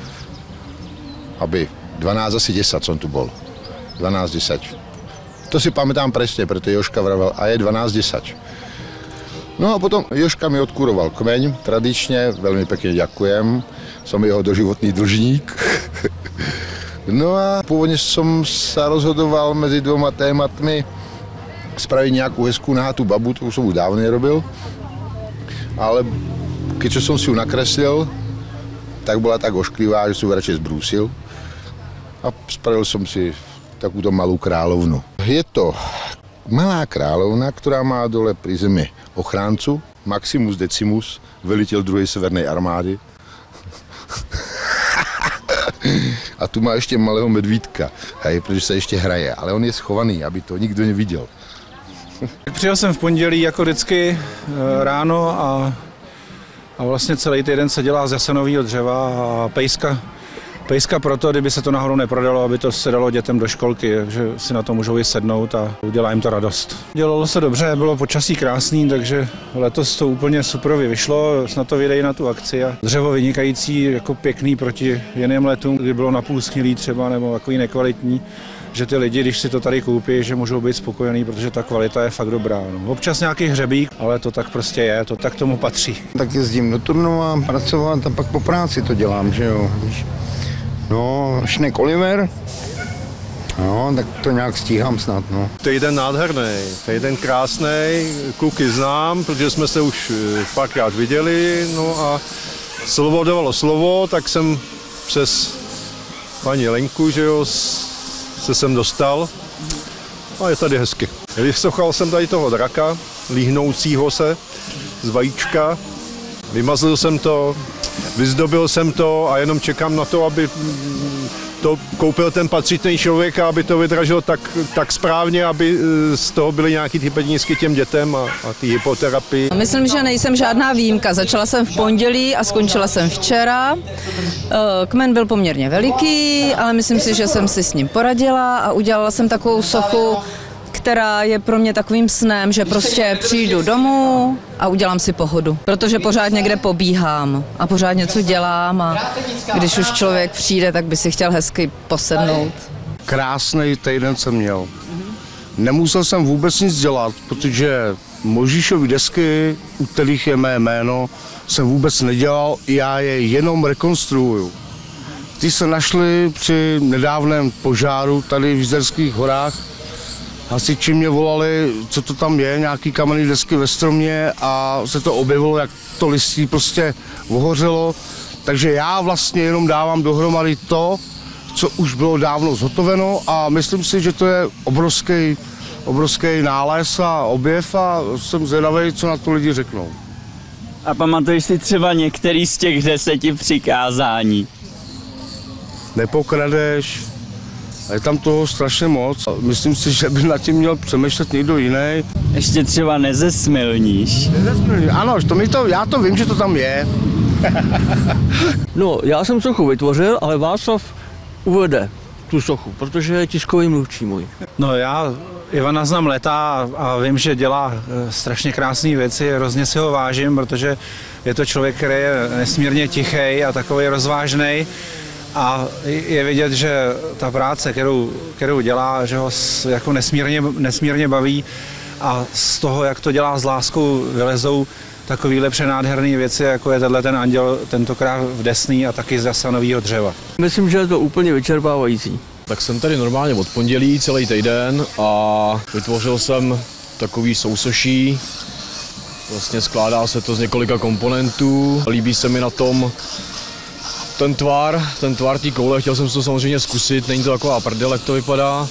aby dvanásť, asi desať som tu bol. dvanásť desať. To si pamätám presne, preto Joška vravel, a je dvanásť desať. No a potom Joška mi odkuroval kmeň, tradične, veľmi pekne ďakujem. Som jeho doživotný dlžník. No a pôvodne som sa rozhodoval medzi dvoma tématmi spraviť nejakú hezkú nahatú babu, to už som už dávno nerobil. Ale keď som si ju nakreslil, tak bola tak ošklivá, že som ju radšej zbrúsil. A spravil som si takúto malú kráľovnu. Je to malá kráľovna, ktorá má dole pri zemi ochráncu, Maximus Decimus, veliteľ druhej severnej armády, A tu má ještě malého medvídka, hej, protože se ještě hraje, ale on je schovaný, aby to nikdo neviděl. Přijel jsem v pondělí jako vždycky ráno a, a vlastně celý týden se dělá z jasenového dřeva a pejska. Pejska proto, kdyby se to náhodou neprodalo, aby to se dalo dětem do školky, že si na to můžou i sednout a udělá jim to radost. Dělalo se dobře, bylo počasí krásný, takže letos to úplně super vyšlo, snad to vyjde na tu akci. A dřevo vynikající, jako pěkný proti jiným letům, kdy bylo napůl schnilý třeba nebo takový nekvalitní, že ty lidi, když si to tady koupí, že můžou být spokojení, protože ta kvalita je fakt dobrá. No. Občas nějaký hřebík, ale to tak prostě je, to tak tomu patří. Tak jezdím do Turnova pracovat a pak po práci to dělám, že jo. No, Šnek Oliver, no, tak to nějak stíhám snad, no. Týden nádherný, týden krásný, kluky znám, protože jsme se už párkrát viděli, no a slovo dávalo slovo, tak jsem přes paní Lenku, že jo, se sem dostal a je tady hezky. Vysochal jsem tady toho draka, líhnoucího se z vajíčka, vymazl jsem to, vyzdobil jsem to a jenom čekám na to, aby to koupil ten patřičný člověk a aby to vydražil tak, tak správně, aby z toho byly nějaký ty penízky těm dětem a, a ty hypoterapii. Myslím, že nejsem žádná výjimka. Začala jsem v pondělí a skončila jsem včera. Kmen byl poměrně veliký, ale myslím si, že jsem si s ním poradila a udělala jsem takovou sochu, která je pro mě takovým snem, že prostě přijdu domů a udělám si pohodu. Protože pořád někde pobíhám a pořád něco dělám a když už člověk přijde, tak by si chtěl hezky posednout. Krásný týden jsem měl. Nemusel jsem vůbec nic dělat, protože Možíšovy desky, u kterých je mé jméno, jsem vůbec nedělal, já je jenom rekonstruuju. Ty se našly při nedávném požáru tady v Jizerských horách. Hasiči mě volali, co to tam je, nějaký kamenný desky ve stromě a se to objevilo, jak to listí prostě ohořelo. Takže já vlastně jenom dávám dohromady to, co už bylo dávno zhotoveno a myslím si, že to je obrovský, obrovský nález a objev a jsem zvědavý, co na to lidi řeknou. A pamatuješ si třeba některý z těch deseti přikázání? Nepokradeš. A je tam toho strašně moc. Myslím si, že by nad tím měl přemýšlet někdo jiný. Ještě třeba nezesmilníš. Nezesmilníš, ano, to mi to, já to vím, že to tam je. No, já jsem sochu vytvořil, ale Václav uvede tu sochu, protože je tiskový mluvčí můj. No já Ivana znám leta a vím, že dělá strašně krásné věci, hrozně si ho vážím, protože je to člověk, který je nesmírně tichý a takový rozvážnej. A je vidět, že ta práce, kterou, kterou dělá, že ho jako nesmírně, nesmírně baví a z toho, jak to dělá s láskou, vylezou takovýhle přenádherné věci, jako je tenhle ten anděl, tentokrát v desný a taky z jasanového dřeva. Myslím, že je to úplně vyčerpávající. Tak jsem tady normálně od pondělí celý týden a vytvořil jsem takový sousoší. Vlastně skládá se to z několika komponentů. Líbí se mi na tom ten tvar, ten tvar té koule, chtěl jsem to samozřejmě zkusit, není to taková prdel, jak to vypadá.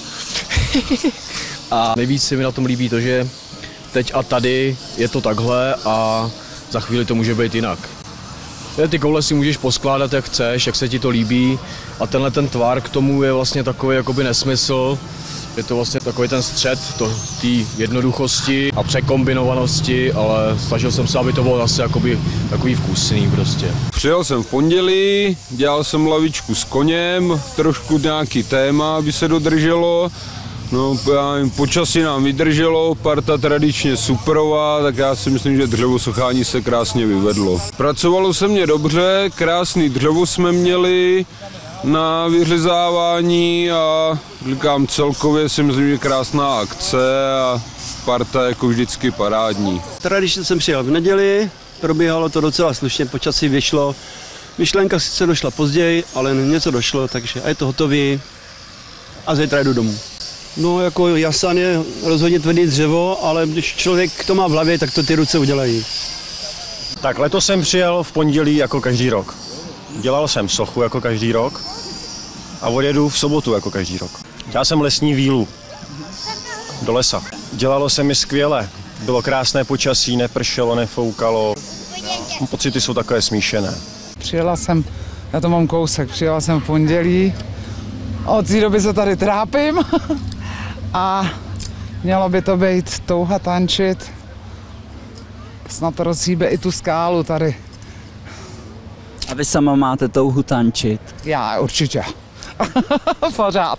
A nejvíc se mi na tom líbí to, že teď a tady je to takhle a za chvíli to může být jinak. Ty koule si můžeš poskládat, jak chceš, jak se ti to líbí a tenhle ten tvar k tomu je vlastně takový jakoby nesmysl. Je to vlastně takový ten střed té jednoduchosti a překombinovanosti, ale snažil jsem se, aby to bylo zase jakoby takový vkusný prostě. Přijel jsem v pondělí, dělal jsem lavičku s koněm, trošku nějaký téma, aby se dodrželo. No, já nevím, počasí nám vydrželo, parta tradičně superová, tak já si myslím, že dřevosochání se krásně vyvedlo. Pracovalo se mně dobře, krásný dřevo jsme měli na vyřezávání a říkám, celkově si myslím, že krásná akce a parta jako vždycky parádní. Tradičně jsem přijel v neděli, probíhalo to docela slušně, počasí vyšlo. Myšlenka sice došla později, ale něco došlo, takže a je to hotový a zítra jdu domů. No jako jasan je rozhodně tvrdý dřevo, ale když člověk to má v hlavě, tak to ty ruce udělají. Tak letos jsem přijel v pondělí jako každý rok. Dělal jsem sochu jako každý rok a odjedu v sobotu jako každý rok. Dělal jsem lesní vílu do lesa. Dělalo se mi skvěle. Bylo krásné počasí, nepršelo, nefoukalo. Pocity jsou takové smíšené. Přijela jsem, já to mám kousek, přijela jsem v pondělí Od té doby se tady trápím a mělo by to být touha tančit. Snad to rozhýbe i tu skálu tady. A vy sama máte touhu tančit? Já určitě. Pořád.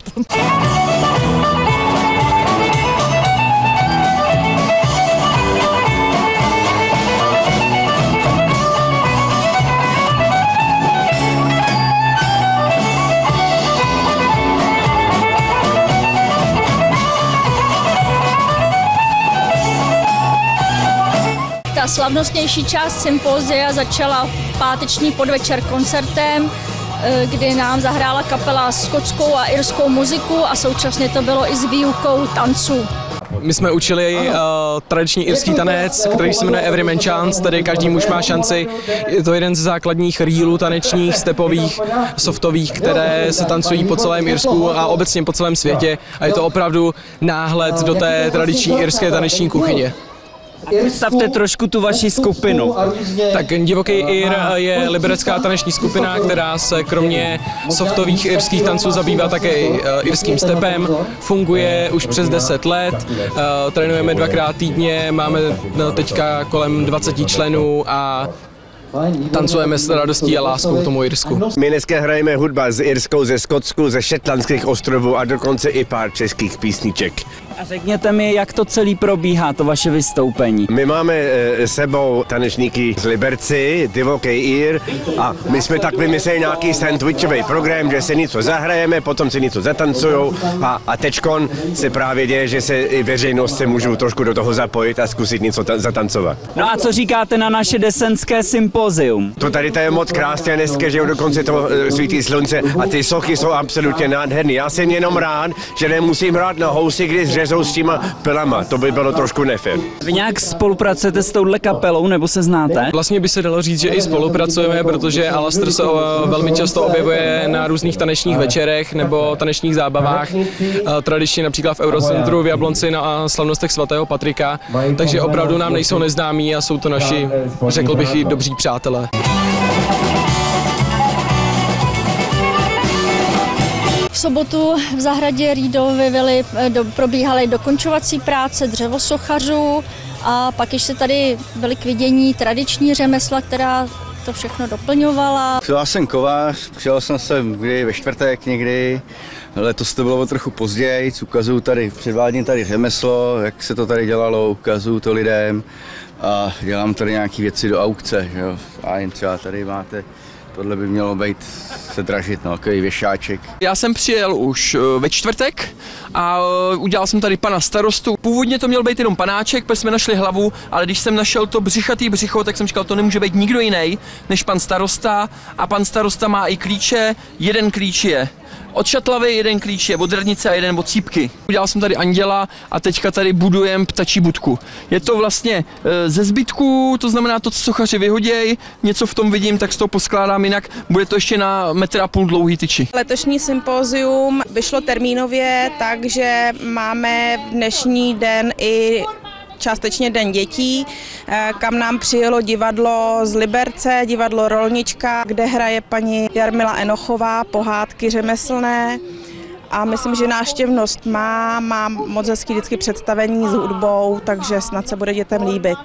Ta slavnostnější část sympózia začala v páteční podvečer koncertem, kdy nám zahrála kapela skotskou a irskou muziku a současně to bylo i s výukou tanců. My jsme učili uh, tradiční irský tanec, který se jmenuje Every Man Chance, tedy každý muž má šanci. Je to jeden ze základních reelů tanečních, stepových, softových, které se tancují po celém Irsku a obecně po celém světě. A je to opravdu náhled do té tradiční irské taneční kuchyně. Představte trošku tu vaši skupinu. Tak Divoký Ir je liberecká taneční skupina, která se kromě softových irských tanců zabývá také irským stepem. Funguje už přes deset let, trénujeme dvakrát týdně, máme teďka kolem dvacet členů a tancujeme s radostí a láskou tomu Irsku. My dneska hrajeme hudba z Irskou, ze Skotsku, ze Shetlandských ostrovů a dokonce i pár českých písniček. A řekněte mi, jak to celý probíhá, to vaše vystoupení. My máme e, sebou tanečníky z Liberci, Divoký Ir a my jsme tak vymysleli nějaký sandwichový program, že se něco zahrajeme, potom se něco zatancujou a, a teďkon se právě děje, že se i veřejnost se můžou trošku do toho zapojit a zkusit něco ta- zatancovat. No a co říkáte na naše desenské sympózium? To tady to je moc krásně dneska, že dokonce to e, svítí slunce a ty sochy jsou absolutně nádherný. Já jsem jenom rád, že nemusím hrát na housy, když řezou s těma pilama, to by bylo trošku nefér. Vy nějak spolupracujete s touhle kapelou, nebo se znáte? Vlastně by se dalo říct, že i spolupracujeme, protože Alastair se velmi často objevuje na různých tanečních večerech nebo tanečních zábavách, tradičně například v Eurocentru v Jablonci na slavnostech svatého Patrika, takže opravdu nám nejsou neznámí a jsou to naši, řekl bych, i dobří přátelé. V sobotu v zahradě Rýdovy vily do, probíhaly dokončovací práce dřevosochařů a pak ještě tady byly k vidění tradiční řemesla, která to všechno doplňovala. Já jsem kovář, přijel jsem sem kdy ve čtvrtek někdy, letos to bylo trochu později, ukazuju tady, předvádím tady řemeslo, jak se to tady dělalo, ukazuju to lidem a dělám tady nějaké věci do aukce, jo. A jen třeba tady máte. Tohle by mělo být se dražit, no, takový věšáček. Já jsem přijel už ve čtvrtek a udělal jsem tady pana starostu. Původně to měl být jenom panáček, protože jsme našli hlavu, ale když jsem našel to břichatý břicho, tak jsem říkal, to nemůže být nikdo jiný než pan starosta. A pan starosta má i klíče, jeden klíč je od šatlavy, jeden klíč je od radnice a jeden od cípky. Udělal jsem tady anděla a teďka tady budujem ptačí budku. Je to vlastně e, ze zbytků, to znamená to, co sochaři vyhoděj, něco v tom vidím, tak z toho poskládám, jinak bude to ještě na metr a půl dlouhý tyči. Letošní sympózium vyšlo termínově, takže máme dnešní den i částečně Den dětí, kam nám přijelo divadlo z Liberce, divadlo Rolnička, kde hraje paní Jarmila Enochová pohádky řemeslné. A myslím, že návštěvnost má, má moc hezký vždycky představení s hudbou, takže snad se bude dětem líbit.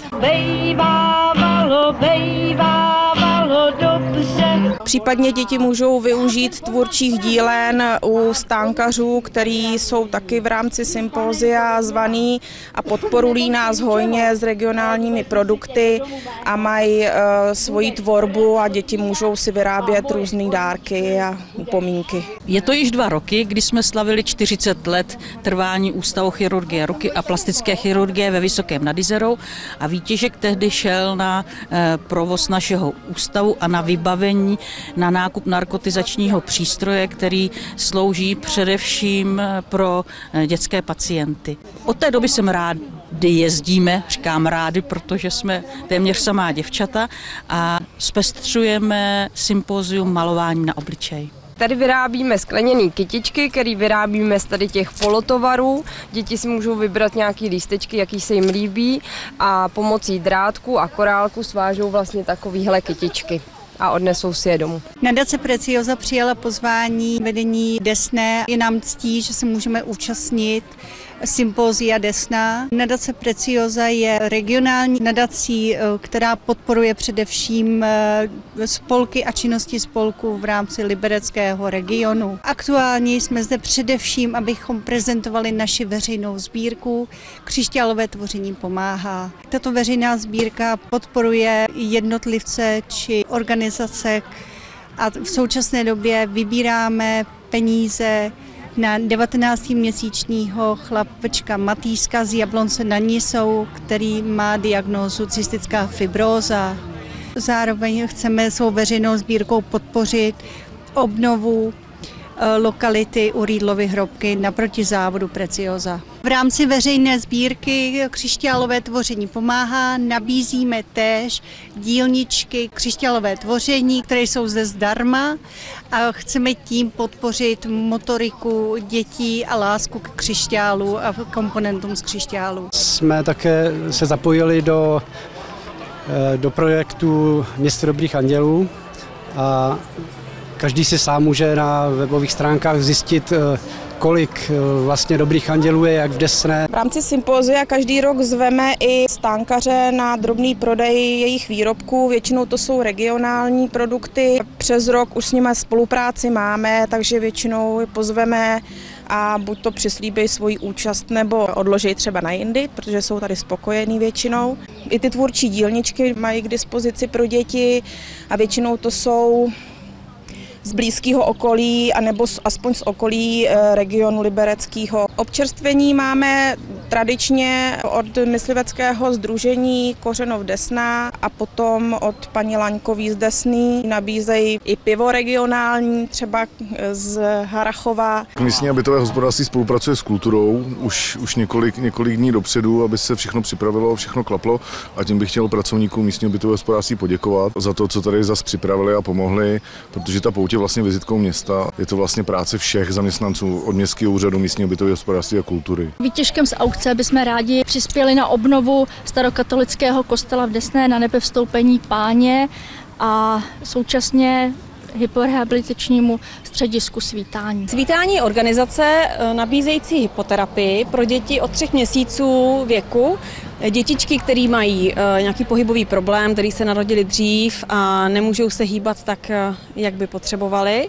Bejvávalo, bejvávalo dobře. Případně děti můžou využít tvůrčích dílen u stánkařů, který jsou taky v rámci sympózia zvaný a podporují nás hojně s regionálními produkty a mají uh, svoji tvorbu a děti můžou si vyrábět různé dárky a upomínky. Je to již dva roky, kdy jsme slavili čtyřicet let trvání Ústavu chirurgie ruky a plastické chirurgie ve Vysokém nad Jizerou a výtěžek tehdy šel na eh, provoz našeho ústavu a na vybavení na nákup narkotizačního přístroje, který slouží především pro dětské pacienty. Od té doby jsem rádi jezdíme, říkám rádi, protože jsme téměř samá děvčata a zpestřujeme sympózium malováním na obličej. Tady vyrábíme skleněné kytičky, které vyrábíme z tady těch polotovarů. Děti si můžou vybrat nějaký lístečky, jaký se jim líbí a pomocí drátku a korálku svážou vlastně takovýhle kytičky. a odnesou si je domů. Nadace Preciosa přijala pozvání vedení Desné. Je nám ctí, že se můžeme účastnit sympózia Desná. Nadace Preciosa je regionální nadací, která podporuje především spolky a činnosti spolků v rámci libereckého regionu. Aktuálně jsme zde především, abychom prezentovali naši veřejnou sbírku Křišťálové tvoření pomáhá. Tato veřejná sbírka podporuje jednotlivce či organizace a v současné době vybíráme peníze na devatenáctiměsíčního chlapečka Matýska z Jablonce nad Nisou, který má diagnózu cystická fibróza. Zároveň chceme svou veřejnou sbírkou podpořit obnovu lokality u Rýdlovy hrobky naproti závodu Preciosa. V rámci veřejné sbírky Křišťálové tvoření pomáhá nabízíme též dílničky Křišťálové tvoření, které jsou zde zdarma a chceme tím podpořit motoriku dětí a lásku k křišťálu a komponentům z křišťálu. Jsme také se zapojili do, do projektu Město dobrých andělů a každý si sám může na webových stránkách zjistit, kolik vlastně dobrých andělů je, jak v Desné. V rámci sympózia každý rok zveme i stánkaře na drobný prodej jejich výrobků. Většinou to jsou regionální produkty. Přes rok už s nimi spolupráci máme, takže většinou je pozveme a buď to přislíbí svoji účast nebo odloží třeba na jindy, protože jsou tady spokojení většinou. I ty tvůrčí dílničky mají k dispozici pro děti a většinou to jsou z blízkého okolí, anebo aspoň z okolí regionu libereckého. Občerstvení máme tradičně od mysliveckého sdružení Kořenov Desná a potom od paní Laňkový z Desný. Nabízejí i pivo regionální, třeba z Harachova. Místní a bytové hospodářství spolupracuje s kulturou už, už několik, několik dní dopředu, aby se všechno připravilo, všechno klaplo a tím bych chtěl pracovníkům místního bytového hospodářství poděkovat za to, co tady zas připravili a pomohli, protože ta pouť je vlastně vizitkou města. Je to vlastně práce všech zaměstnanců od městského úřadu, místního bytového hospodářství a kultury. Výtěžkem z aukce bychom rádi přispěli na obnovu starokatolického kostela v Desné na Nebevstoupení Páně a současně hyporehabilitačnímu středisku Svítání. Svítání je organizace nabízející hypoterapii pro děti od třech měsíců věku. Dětičky, které mají nějaký pohybový problém, který se narodili dřív a nemůžou se hýbat tak, jak by potřebovali.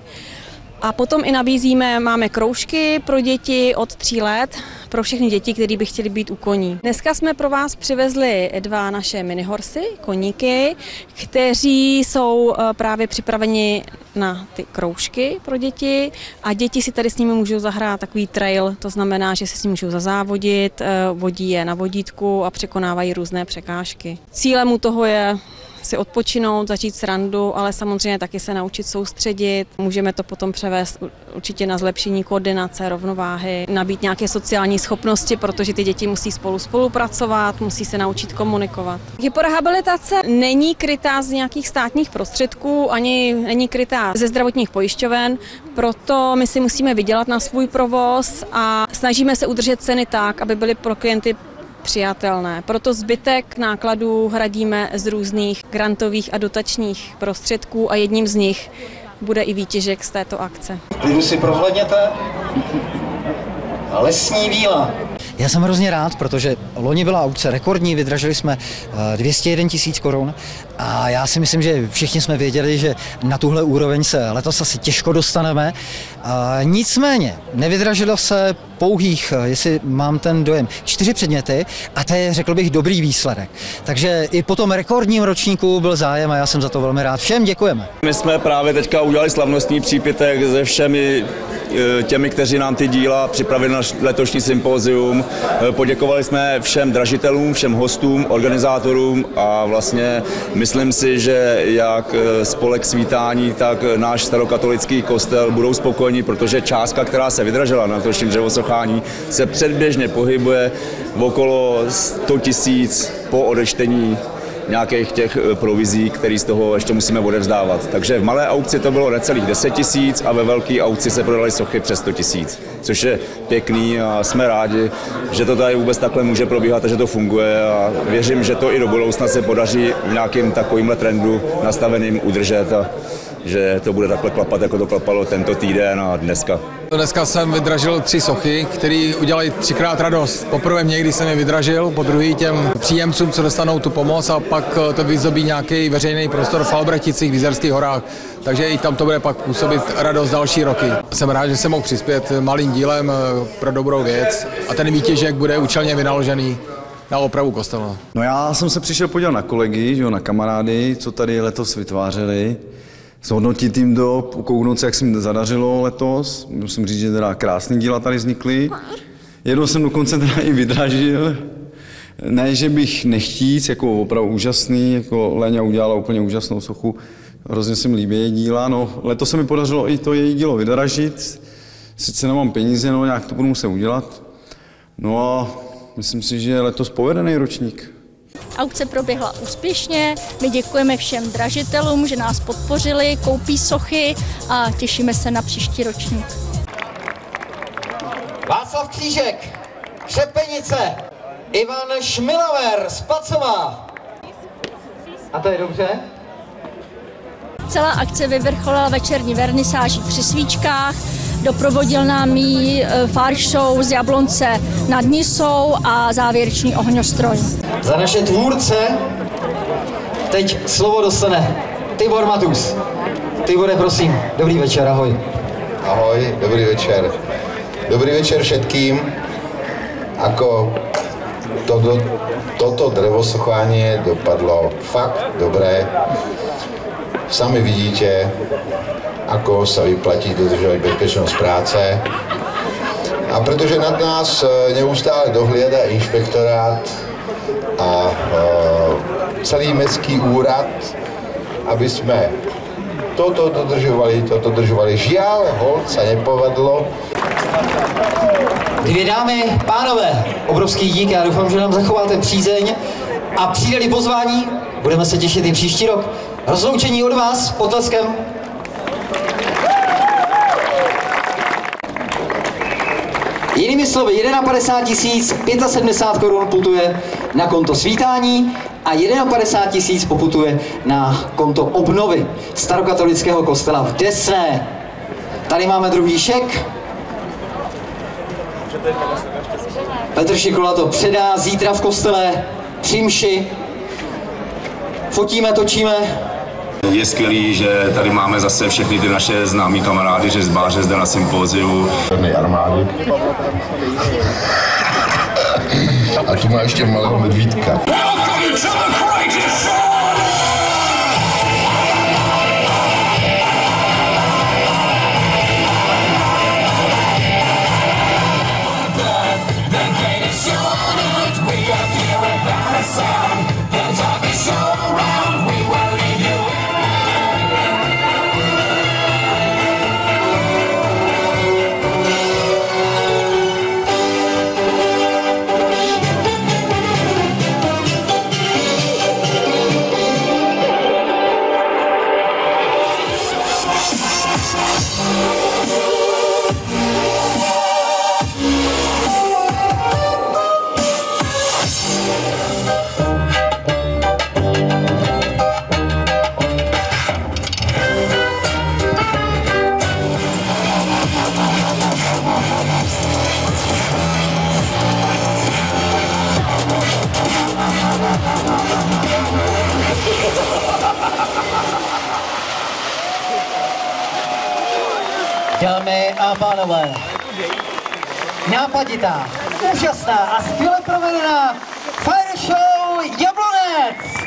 A potom i nabízíme, máme kroužky pro děti od tří let, pro všechny děti, které by chtěly být u koní. Dneska jsme pro vás přivezli dva naše minihorsy, koníky, kteří jsou právě připraveni na ty kroužky pro děti a děti si tady s nimi můžou zahrát takový trail, to znamená, že si s nimi můžou zazávodit, vodí je na vodítku a překonávají různé překážky. Cílem u toho je si odpočinout, začít srandu, ale samozřejmě taky se naučit soustředit. Můžeme to potom převést určitě na zlepšení koordinace, rovnováhy, nabít nějaké sociální schopnosti, protože ty děti musí spolu spolupracovat, musí se naučit komunikovat. Hyporehabilitace není krytá z nějakých státních prostředků, ani není krytá ze zdravotních pojišťoven, proto my si musíme vydělat na svůj provoz a snažíme se udržet ceny tak, aby byly pro klienty přijatelné. Proto zbytek nákladů hradíme z různých grantových a dotačních prostředků a jedním z nich bude i výtěžek z této akce. Klidu si prohlédněte. Lesní víla. Já jsem hrozně rád, protože loni byla aukce rekordní, vydražili jsme dvě stě jedna tisíc korun a já si myslím, že všichni jsme věděli, že na tuhle úroveň se letos asi těžko dostaneme. A nicméně nevydražilo se pouhých, jestli mám ten dojem, čtyři předměty a to je, řekl bych, dobrý výsledek. Takže i po tom rekordním ročníku byl zájem a já jsem za to velmi rád. Všem děkujeme. My jsme právě teďka udělali slavnostní přípitek se všemi těmi, kteří nám ty díla připravili na letošní sympózium. Poděkovali jsme všem dražitelům, všem hostům, organizátorům a vlastně myslím si, že jak spolek Svítání, tak náš starokatolický kostel budou spokojeni, protože částka, která se vydražila na letošním dřevosochání, se předběžně pohybuje v okolo sto tisíc po odečtení nějakých těch provizí, které z toho ještě musíme odevzdávat. Takže v malé aukci to bylo necelých deset tisíc a ve velké aukci se prodaly sochy přes sto tisíc, což je pěkný a jsme rádi, že to tady vůbec takhle může probíhat a že to funguje a věřím, že to i do budoucna se podaří v nějakým takovýmhle trendu nastaveným udržet a že to bude takhle klapat, jako to klapalo tento týden a dneska. Dneska jsem vydražil tři sochy, které udělají třikrát radost. Poprvé mě, když jsem je vydražil, po druhý těm příjemcům, co dostanou tu pomoc a pak to vyzdobí nějaký veřejný prostor v Albrechticích, v Jizerských horách. Takže i tam to bude pak působit radost další roky. Jsem rád, že jsem mohl přispět malým dílem pro dobrou věc a ten výtěžek bude účelně vynaložený na opravu kostela. No já jsem se přišel podívat na kolegy, že jo, na kamarády, co tady letos vytvářeli. Zhodnotit jim to, kouknout se, jak se jim zadařilo letos. Musím říct, že teda krásný díla tady vznikly. Jednou jsem dokonce teda i vydražil. Ne, že bych nechtíc, jako opravdu úžasný, jako Léňa udělala úplně úžasnou sochu. Hrozně se mi líbí její díla. No, letos se mi podařilo i to její dílo vydražit. Sice nemám peníze, no nějak to budu muset udělat. No a myslím si, že je letos povedený ročník. Aukce proběhla úspěšně, my děkujeme všem dražitelům, že nás podpořili, koupí sochy a těšíme se na příští ročník. Václav Křížek, Křepenice, Ivan Šmilaver z Pacova. A to je dobře? Celá akce vyvrcholila večerní vernisáží při svíčkách, doprovodil nám ji fár show z Jablonce nad Nisou a závěrečný ohňostroj. Za naše tvůrce teď slovo dostane Tibor Matus. Tibore, prosím, dobrý večer, ahoj. Ahoj, dobrý večer. Dobrý večer všetkým. Ako to, toto drevosochovanie dopadlo fakt dobré. Sami vidíte, ako sa vyplatí dodržovať bezpečnosť práce. A pretože nad nás neustále dohliada inšpektorát a e, celý mestský úrad, aby sme toto dodržovali, toto dodržovali. Žiaľ, holt sa nepovedlo. Dvě dámy, pánové, obrovský dík, já doufám, že nám zachováte přízeň a přijde-li pozvání, budeme se těšit i příští rok. Rozloučení od vás potleskem. Jinými slovy, padesát jedna tisíc sedmdesát pět korun putuje na konto svítání a padesát jedna tisíc poputuje na konto obnovy starokatolického kostela v Desné. Tady máme druhý šek. Petr Šikola to předá zítra v kostele při mši. Fotíme, točíme. Je skvělý, že tady máme zase všechny ty naše známí kamarády, řezbáře zde na sympóziu. Armády. A tu má ještě malého medvídka. Dámy a pánové, nápaditá, úžasná a skvěle provedená Fire Show Jablonec!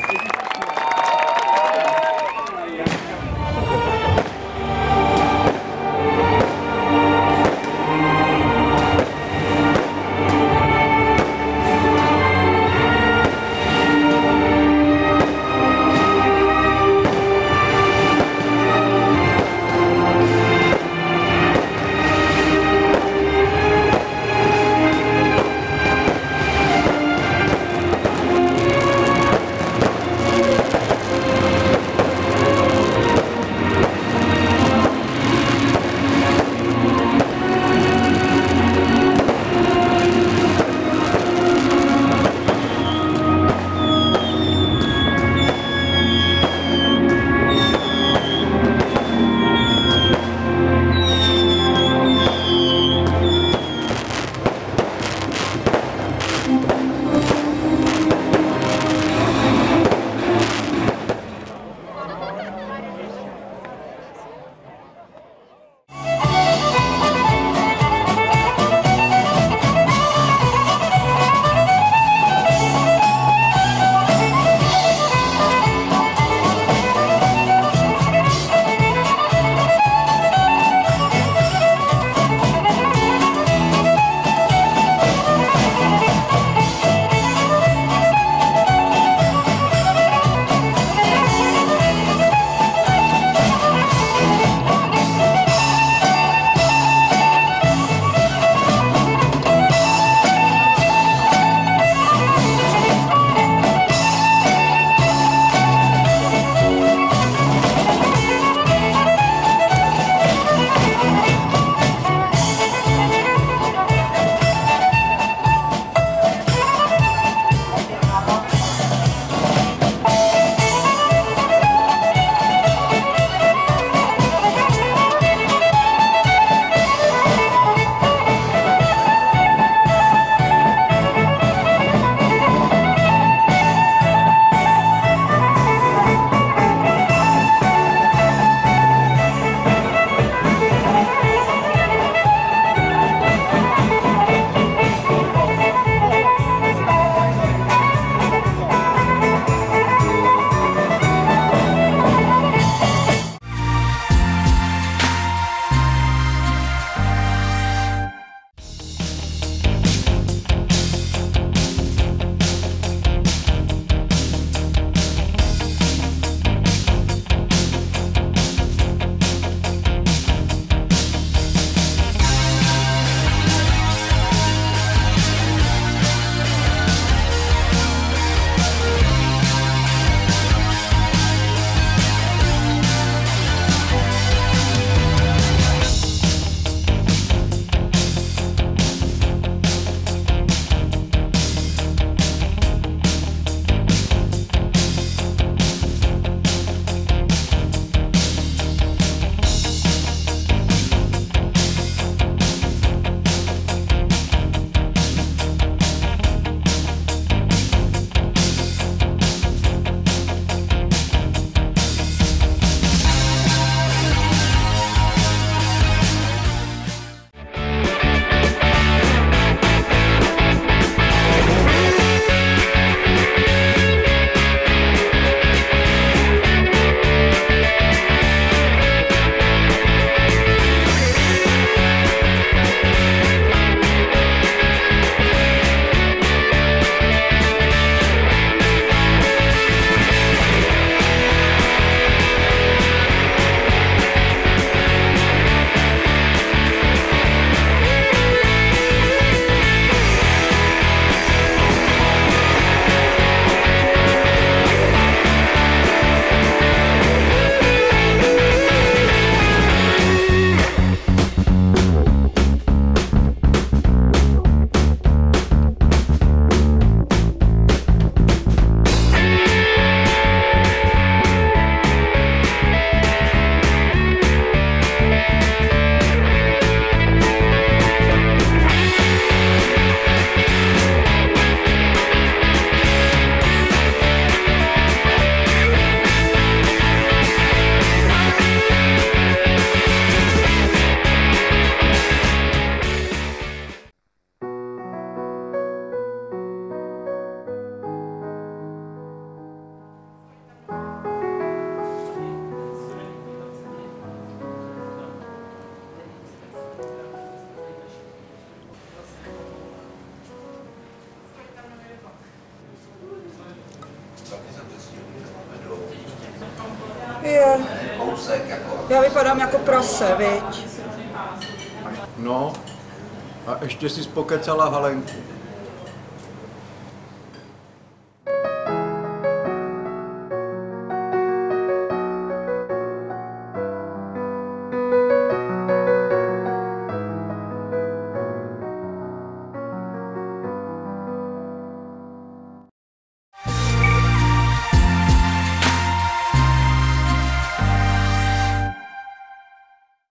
Já vypadám jako prase, viď? No, a ještě si spokecala Halenku.